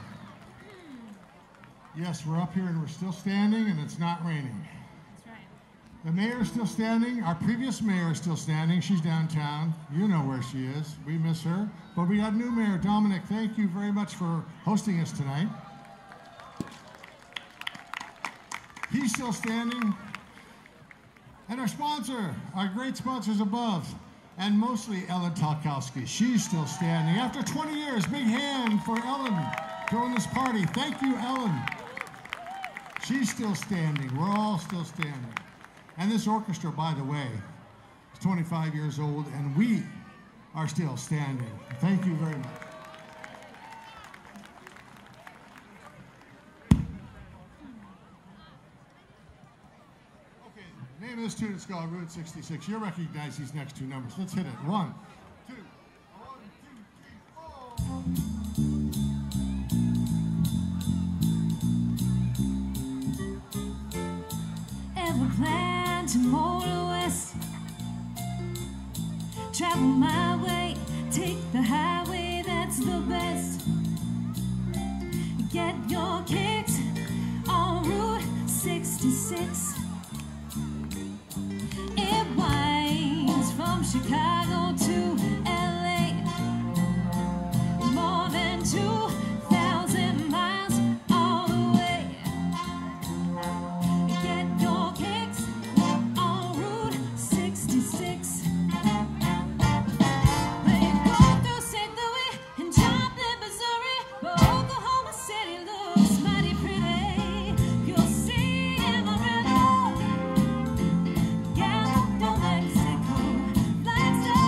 Yes, we're up here and we're still standing, and it's not raining.
That's right.
The mayor is still standing. Our previous mayor is still standing. She's downtown. You know where she is. We miss her. But we got new mayor, Dominic. Thank you very much for hosting us tonight. He's still standing. And our sponsor, our great sponsors above, and mostly Ellen Talkowski. She's still standing. After twenty years, big hand for Ellen throwing this party. Thank you, Ellen. She's still standing. We're all still standing. And this orchestra, by the way, is twenty-five years old, and we are still standing. Thank you very much. Okay, the name of this tune is called Route sixty-six. You'll recognize these next two numbers. Let's hit it. One, two, one, two, three, four.
Ever plan to motor west? Travel my way, take the highway, that's the best. Get your kicks on Route sixty-six. It winds from Chicago to L A, more than two thousand miles all the way. Get your kicks on Route sixty-six. They go through Saint Louis and Joplin, Missouri, but Oklahoma City looks mighty pretty. You'll see Amarillo, Gallup, New Mexico, Flagstaff,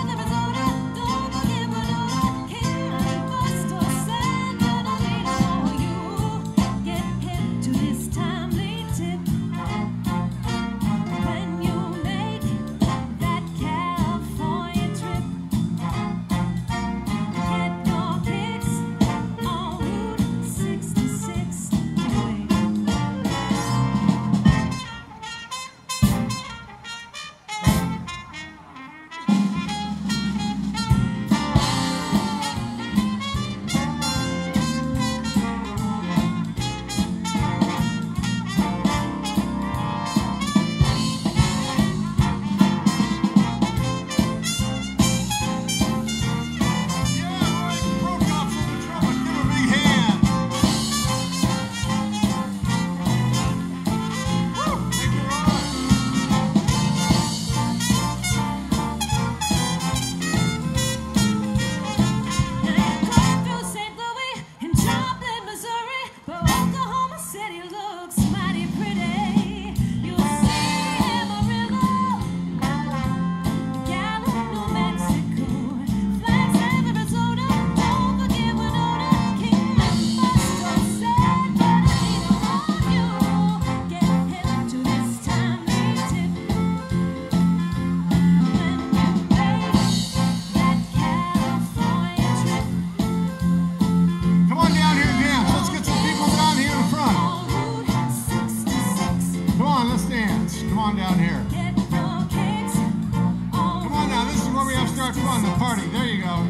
start fun, the party. There you go.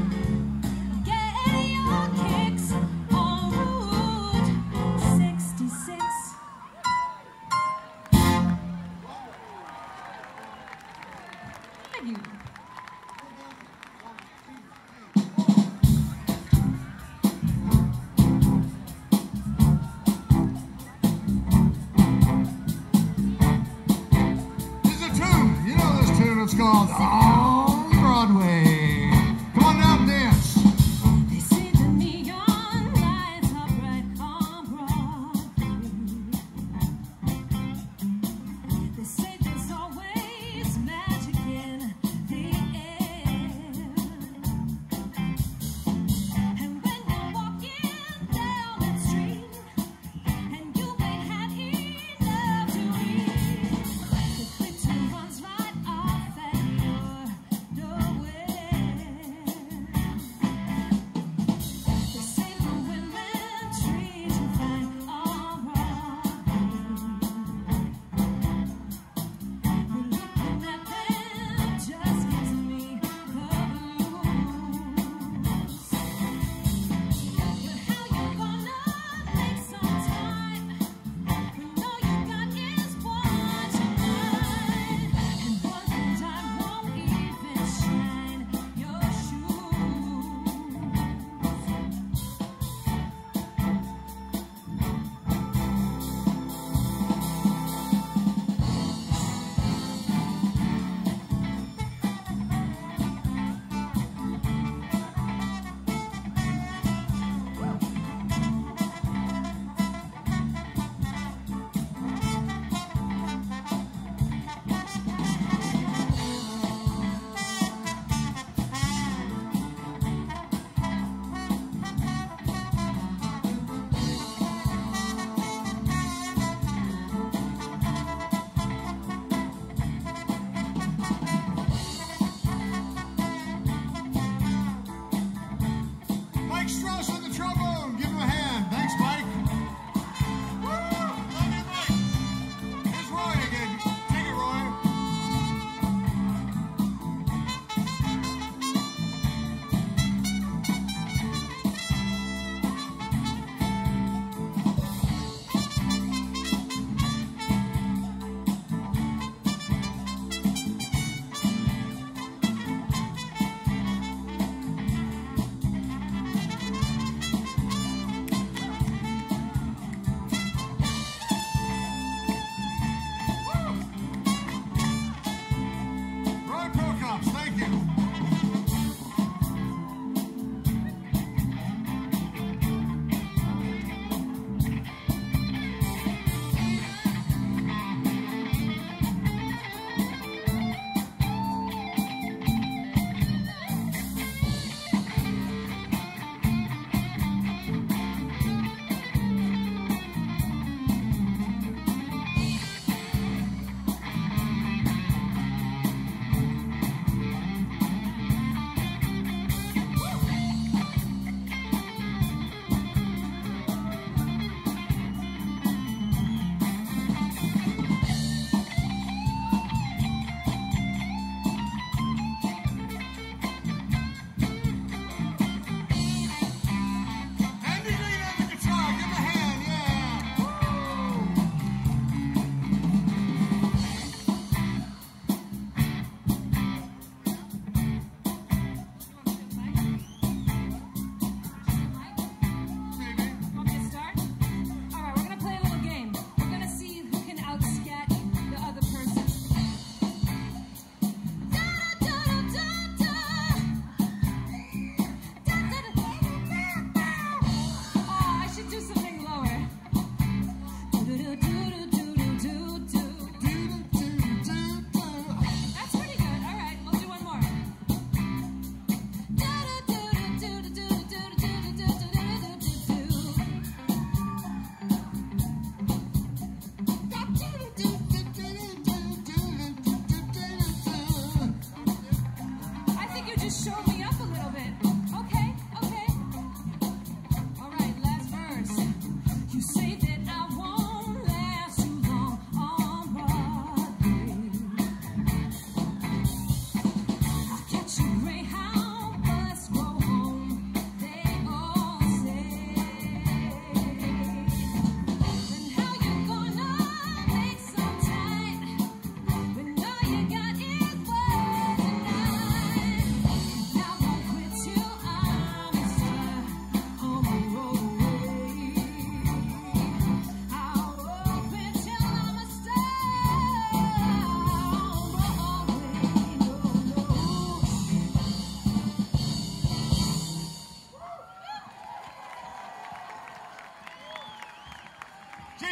Get your kicks on Route sixty-six. Thank you.
It's called On Broadway. Come on down, dance.
They say the neon lights are bright on Broadway. They say there's always magic in the air. And when you're walking down that street and you ain't had enough to eat, the glitter runs right off at your doorway. They say the women treat you fine on Broadway. You're looking at them just gives me the blues. But how you gonna make some time when all you got is one tonight? And one time won't even shine your shoes.
Mike Strauss on the trombone. Give him a hand. Thanks, Mike. Woo! Love you, Mike. Here's Roy again. Take it, Roy. Roy Procops, thank you. Andy Green on the guitar. Give him a hand. Yeah. Woo!
Want me to start? All right, we're gonna play a little game. We're gonna see who can outscat the other person. Oh, I should do something lower. That's pretty good. All right, we'll do one more. I think you just showed me up a little bit. Okay, okay. All right, last verse. You say that I won't last too long on Broadway. I'll catch you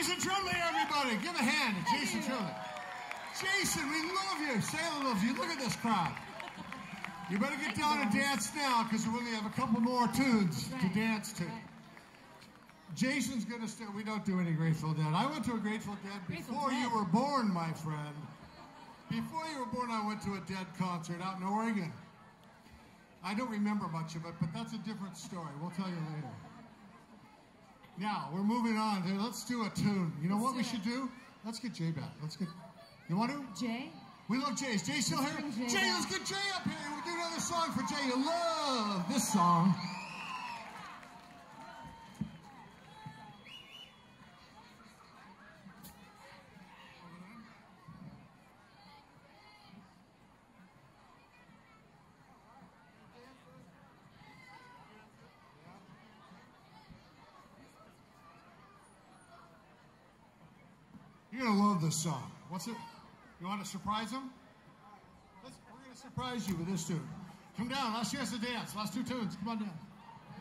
Jason Trumley, everybody. Give a hand to Jason Trumley. Jason, we love you. Salem loves you. Look at this crowd. You better get down and dance now because we only have a couple more tunes to dance to. Jason's going to stay. We don't do any Grateful Dead. I went to a Grateful Dead before you were born, my friend. Before you were born, I went to a Dead concert out in Oregon. I don't remember much of it, but that's a different story. We'll tell you later. Now, we're moving on. To, let's do a tune. You know what we should do? Let's get Jay back. Let's get... You want to?
Jay?
We love Jay. Is Jay still here?
Jay,
Jay, let's get Jay up here. We'll do another song for Jay. You love this song. You're going to love this song. What's it? You want to surprise them? Let's, we're going to surprise you with this tune. Come down. Last chance to dance. Last two tunes. Come on down.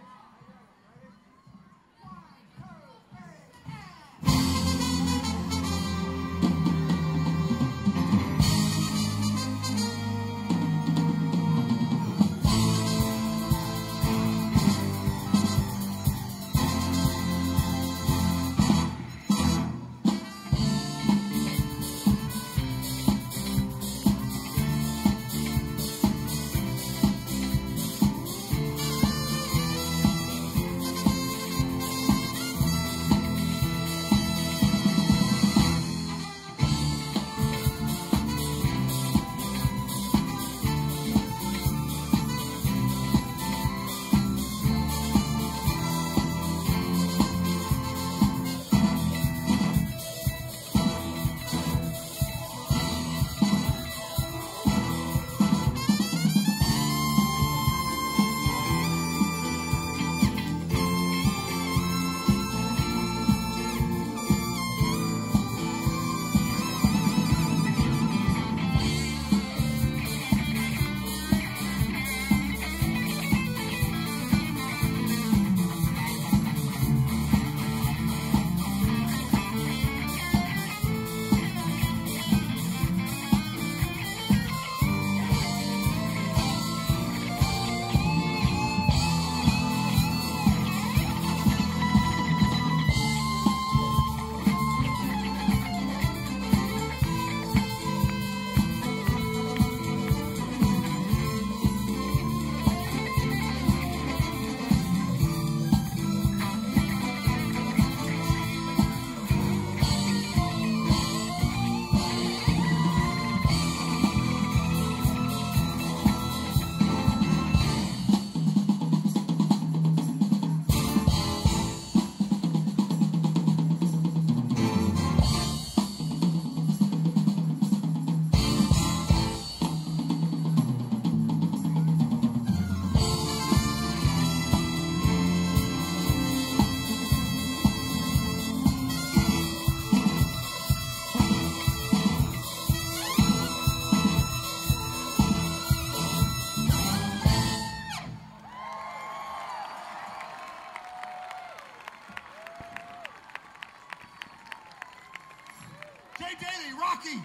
Rocky.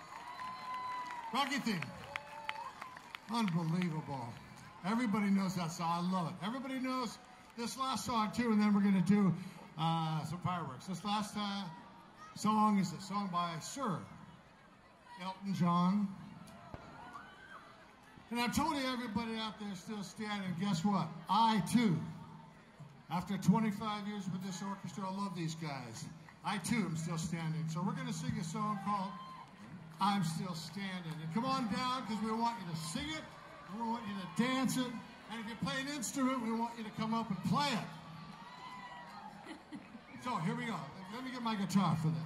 Rocky theme. Unbelievable. Everybody knows that song. I love it. Everybody knows this last song too, and then we're going to do uh, some fireworks. This last uh, song is a song by Sir Elton John. And I told you everybody out there still standing. Guess what? I too, after twenty-five years with this orchestra, I love these guys. I too am still standing. So we're going to sing a song called I'm Still Standing. And come on down because we want you to sing it, we want you to dance it, and if you play an instrument, we want you to come up and play it. So here we go. Let me get my guitar for this.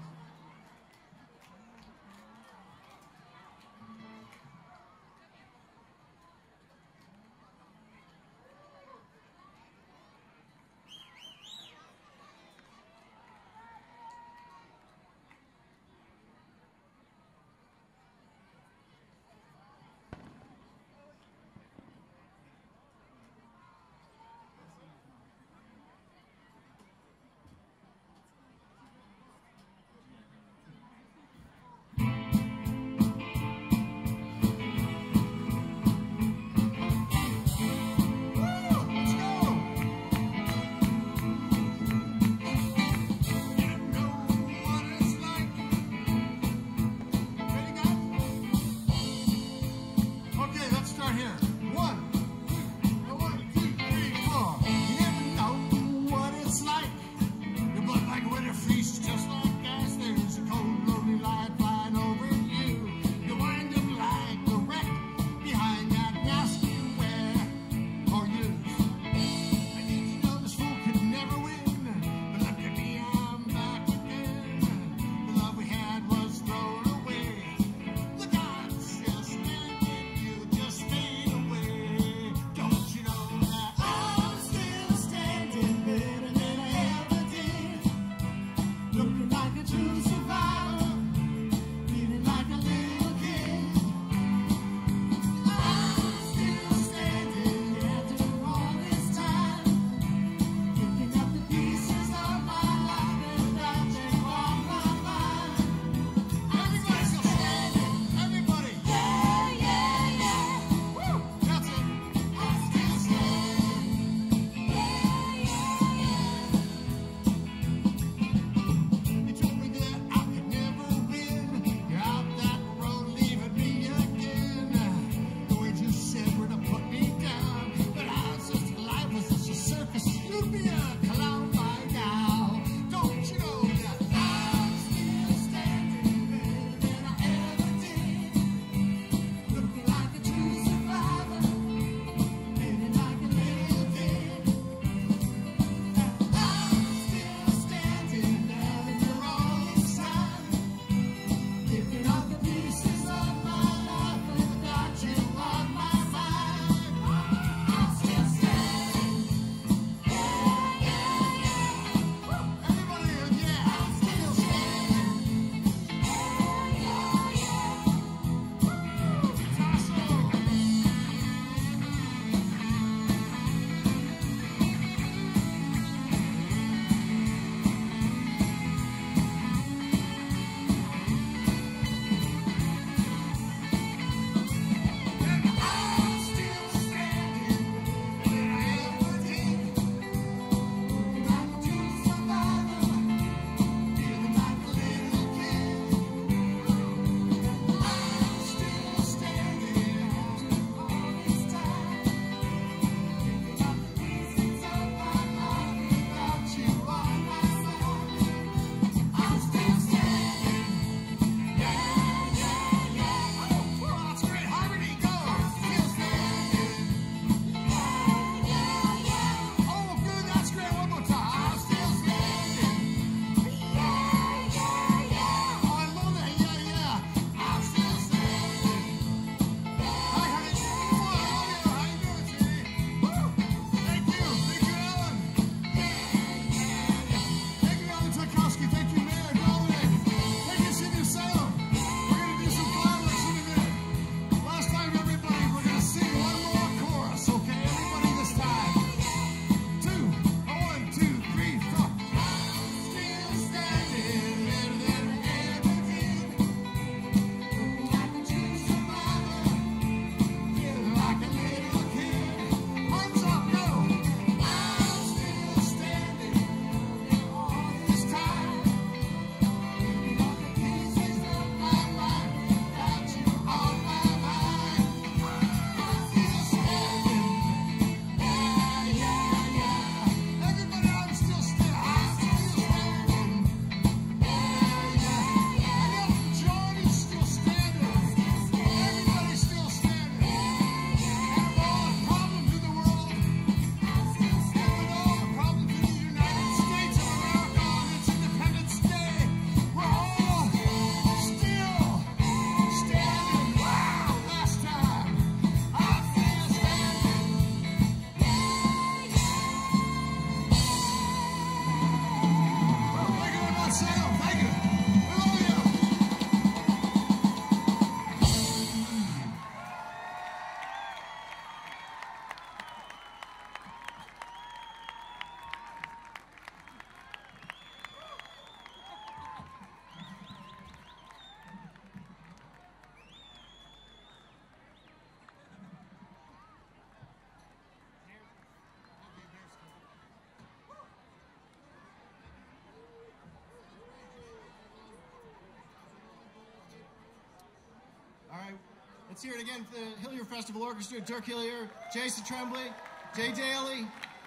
Let's hear it again for the Hillier Festival Orchestra, Dirk Hillier, Jason Tremblay, Jay Daly.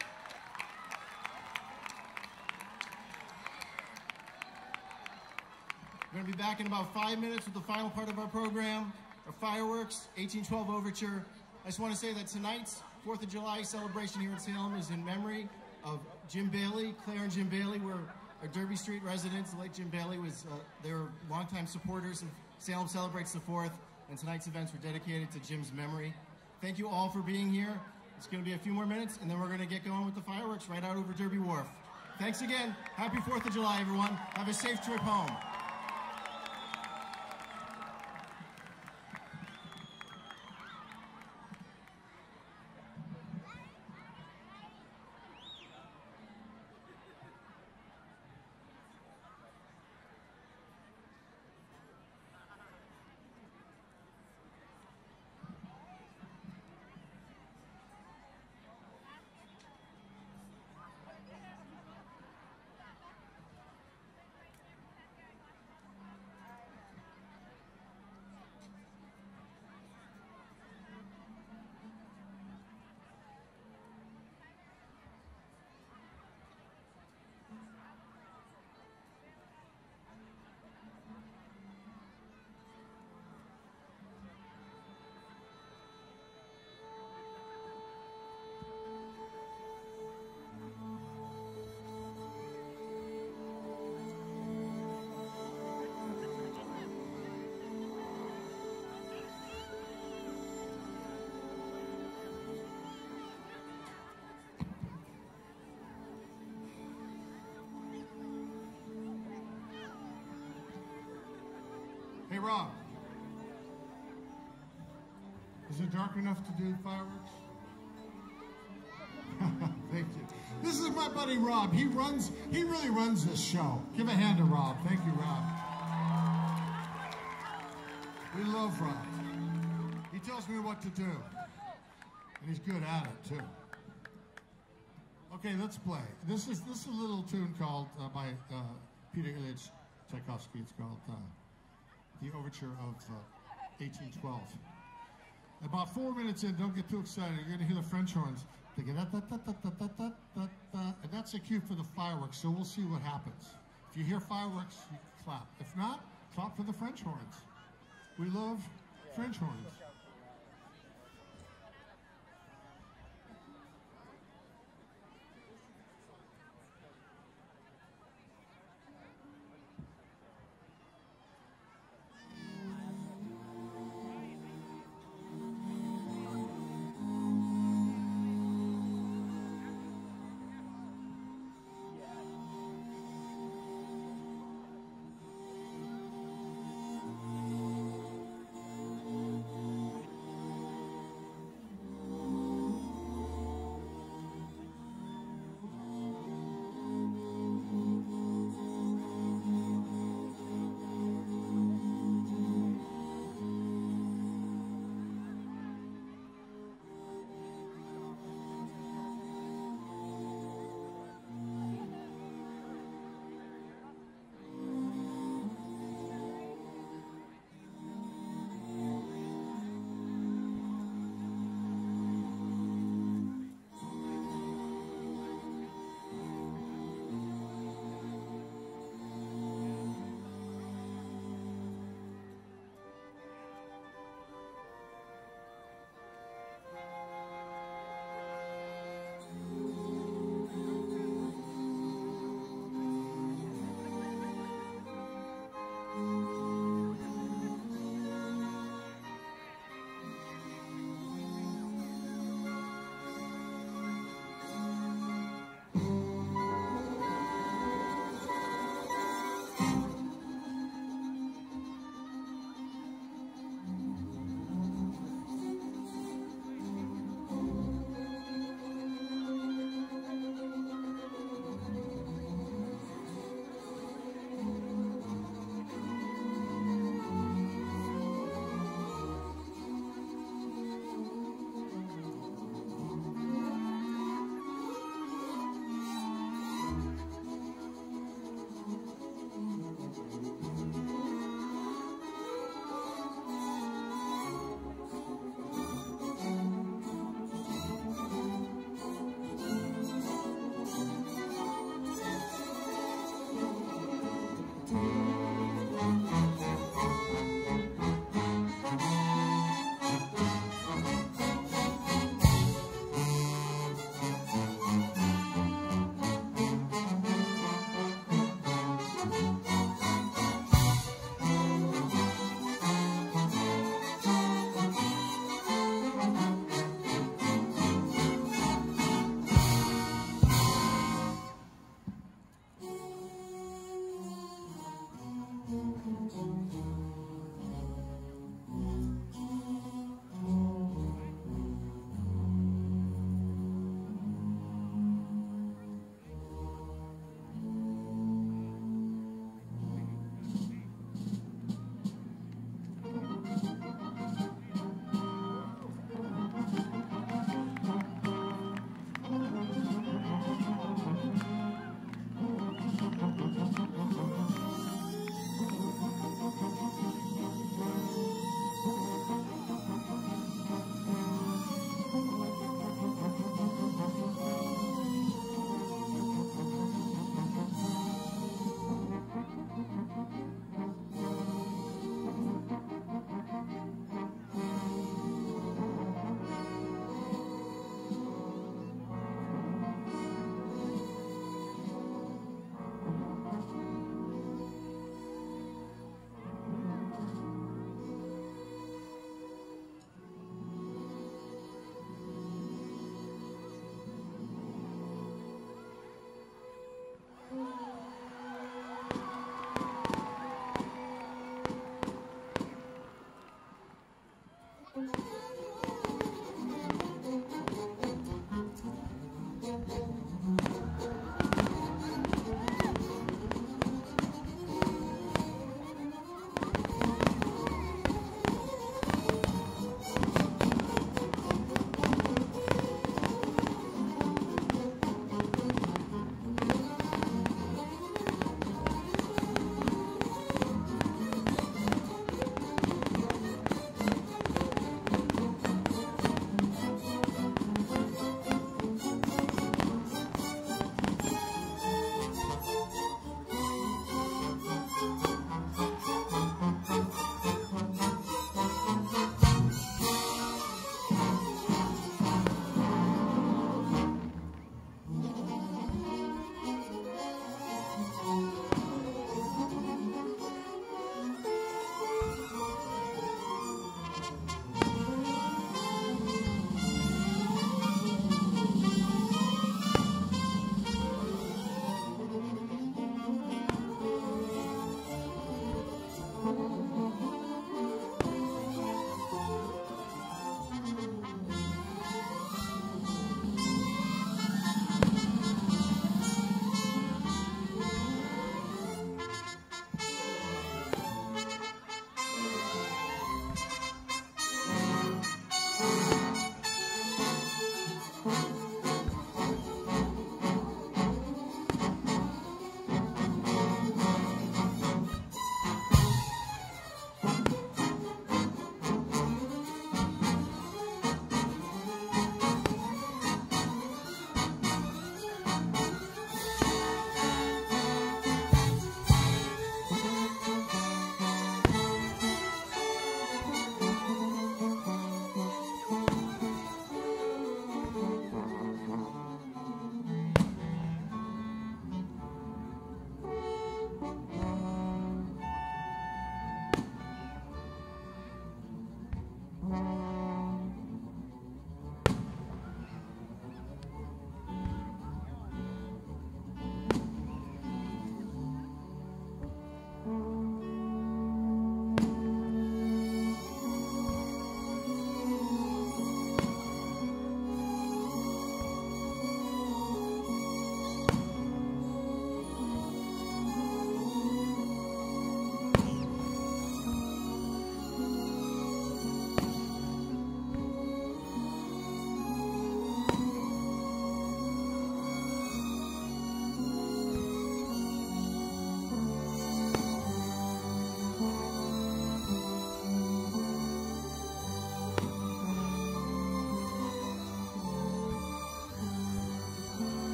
We're going to be back in about five minutes with the final part of our program, our fireworks, eighteen twelve Overture. I just want to say that tonight's fourth of July celebration here in Salem is in memory of Jim Bailey. Claire and Jim Bailey were our Derby Street residents. The late Jim Bailey was, uh, they were longtime supporters of Salem Celebrates the fourth, and tonight's events were dedicated to Jim's memory. Thank you all for being here. It's going to be a few more minutes, and then we're going to get going with the fireworks right out over Derby Wharf. Thanks again. Happy fourth of July, everyone. Have a safe trip home.
Hey, Rob. Is it dark enough to do fireworks? Thank you. This is my buddy Rob. He runs, he really runs this show. Give a hand to Rob. Thank you, Rob. We love Rob. He tells me what to do. And he's good at it, too. Okay, let's play. This is this is a little tune called, uh, by uh, Peter Ilyich Tchaikovsky. It's called uh, The Overture of uh, eighteen twelve. About four minutes in, don't get too excited. You're going to hear the French horns. And that's a cue for the fireworks, so we'll see what happens. If you hear fireworks, you clap. If not, clap for the French horns. We love French horns.
Thank you.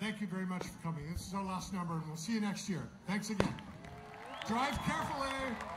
thank you very much for coming. This is our last number, and we'll see you next year. Thanks again. Drive carefully.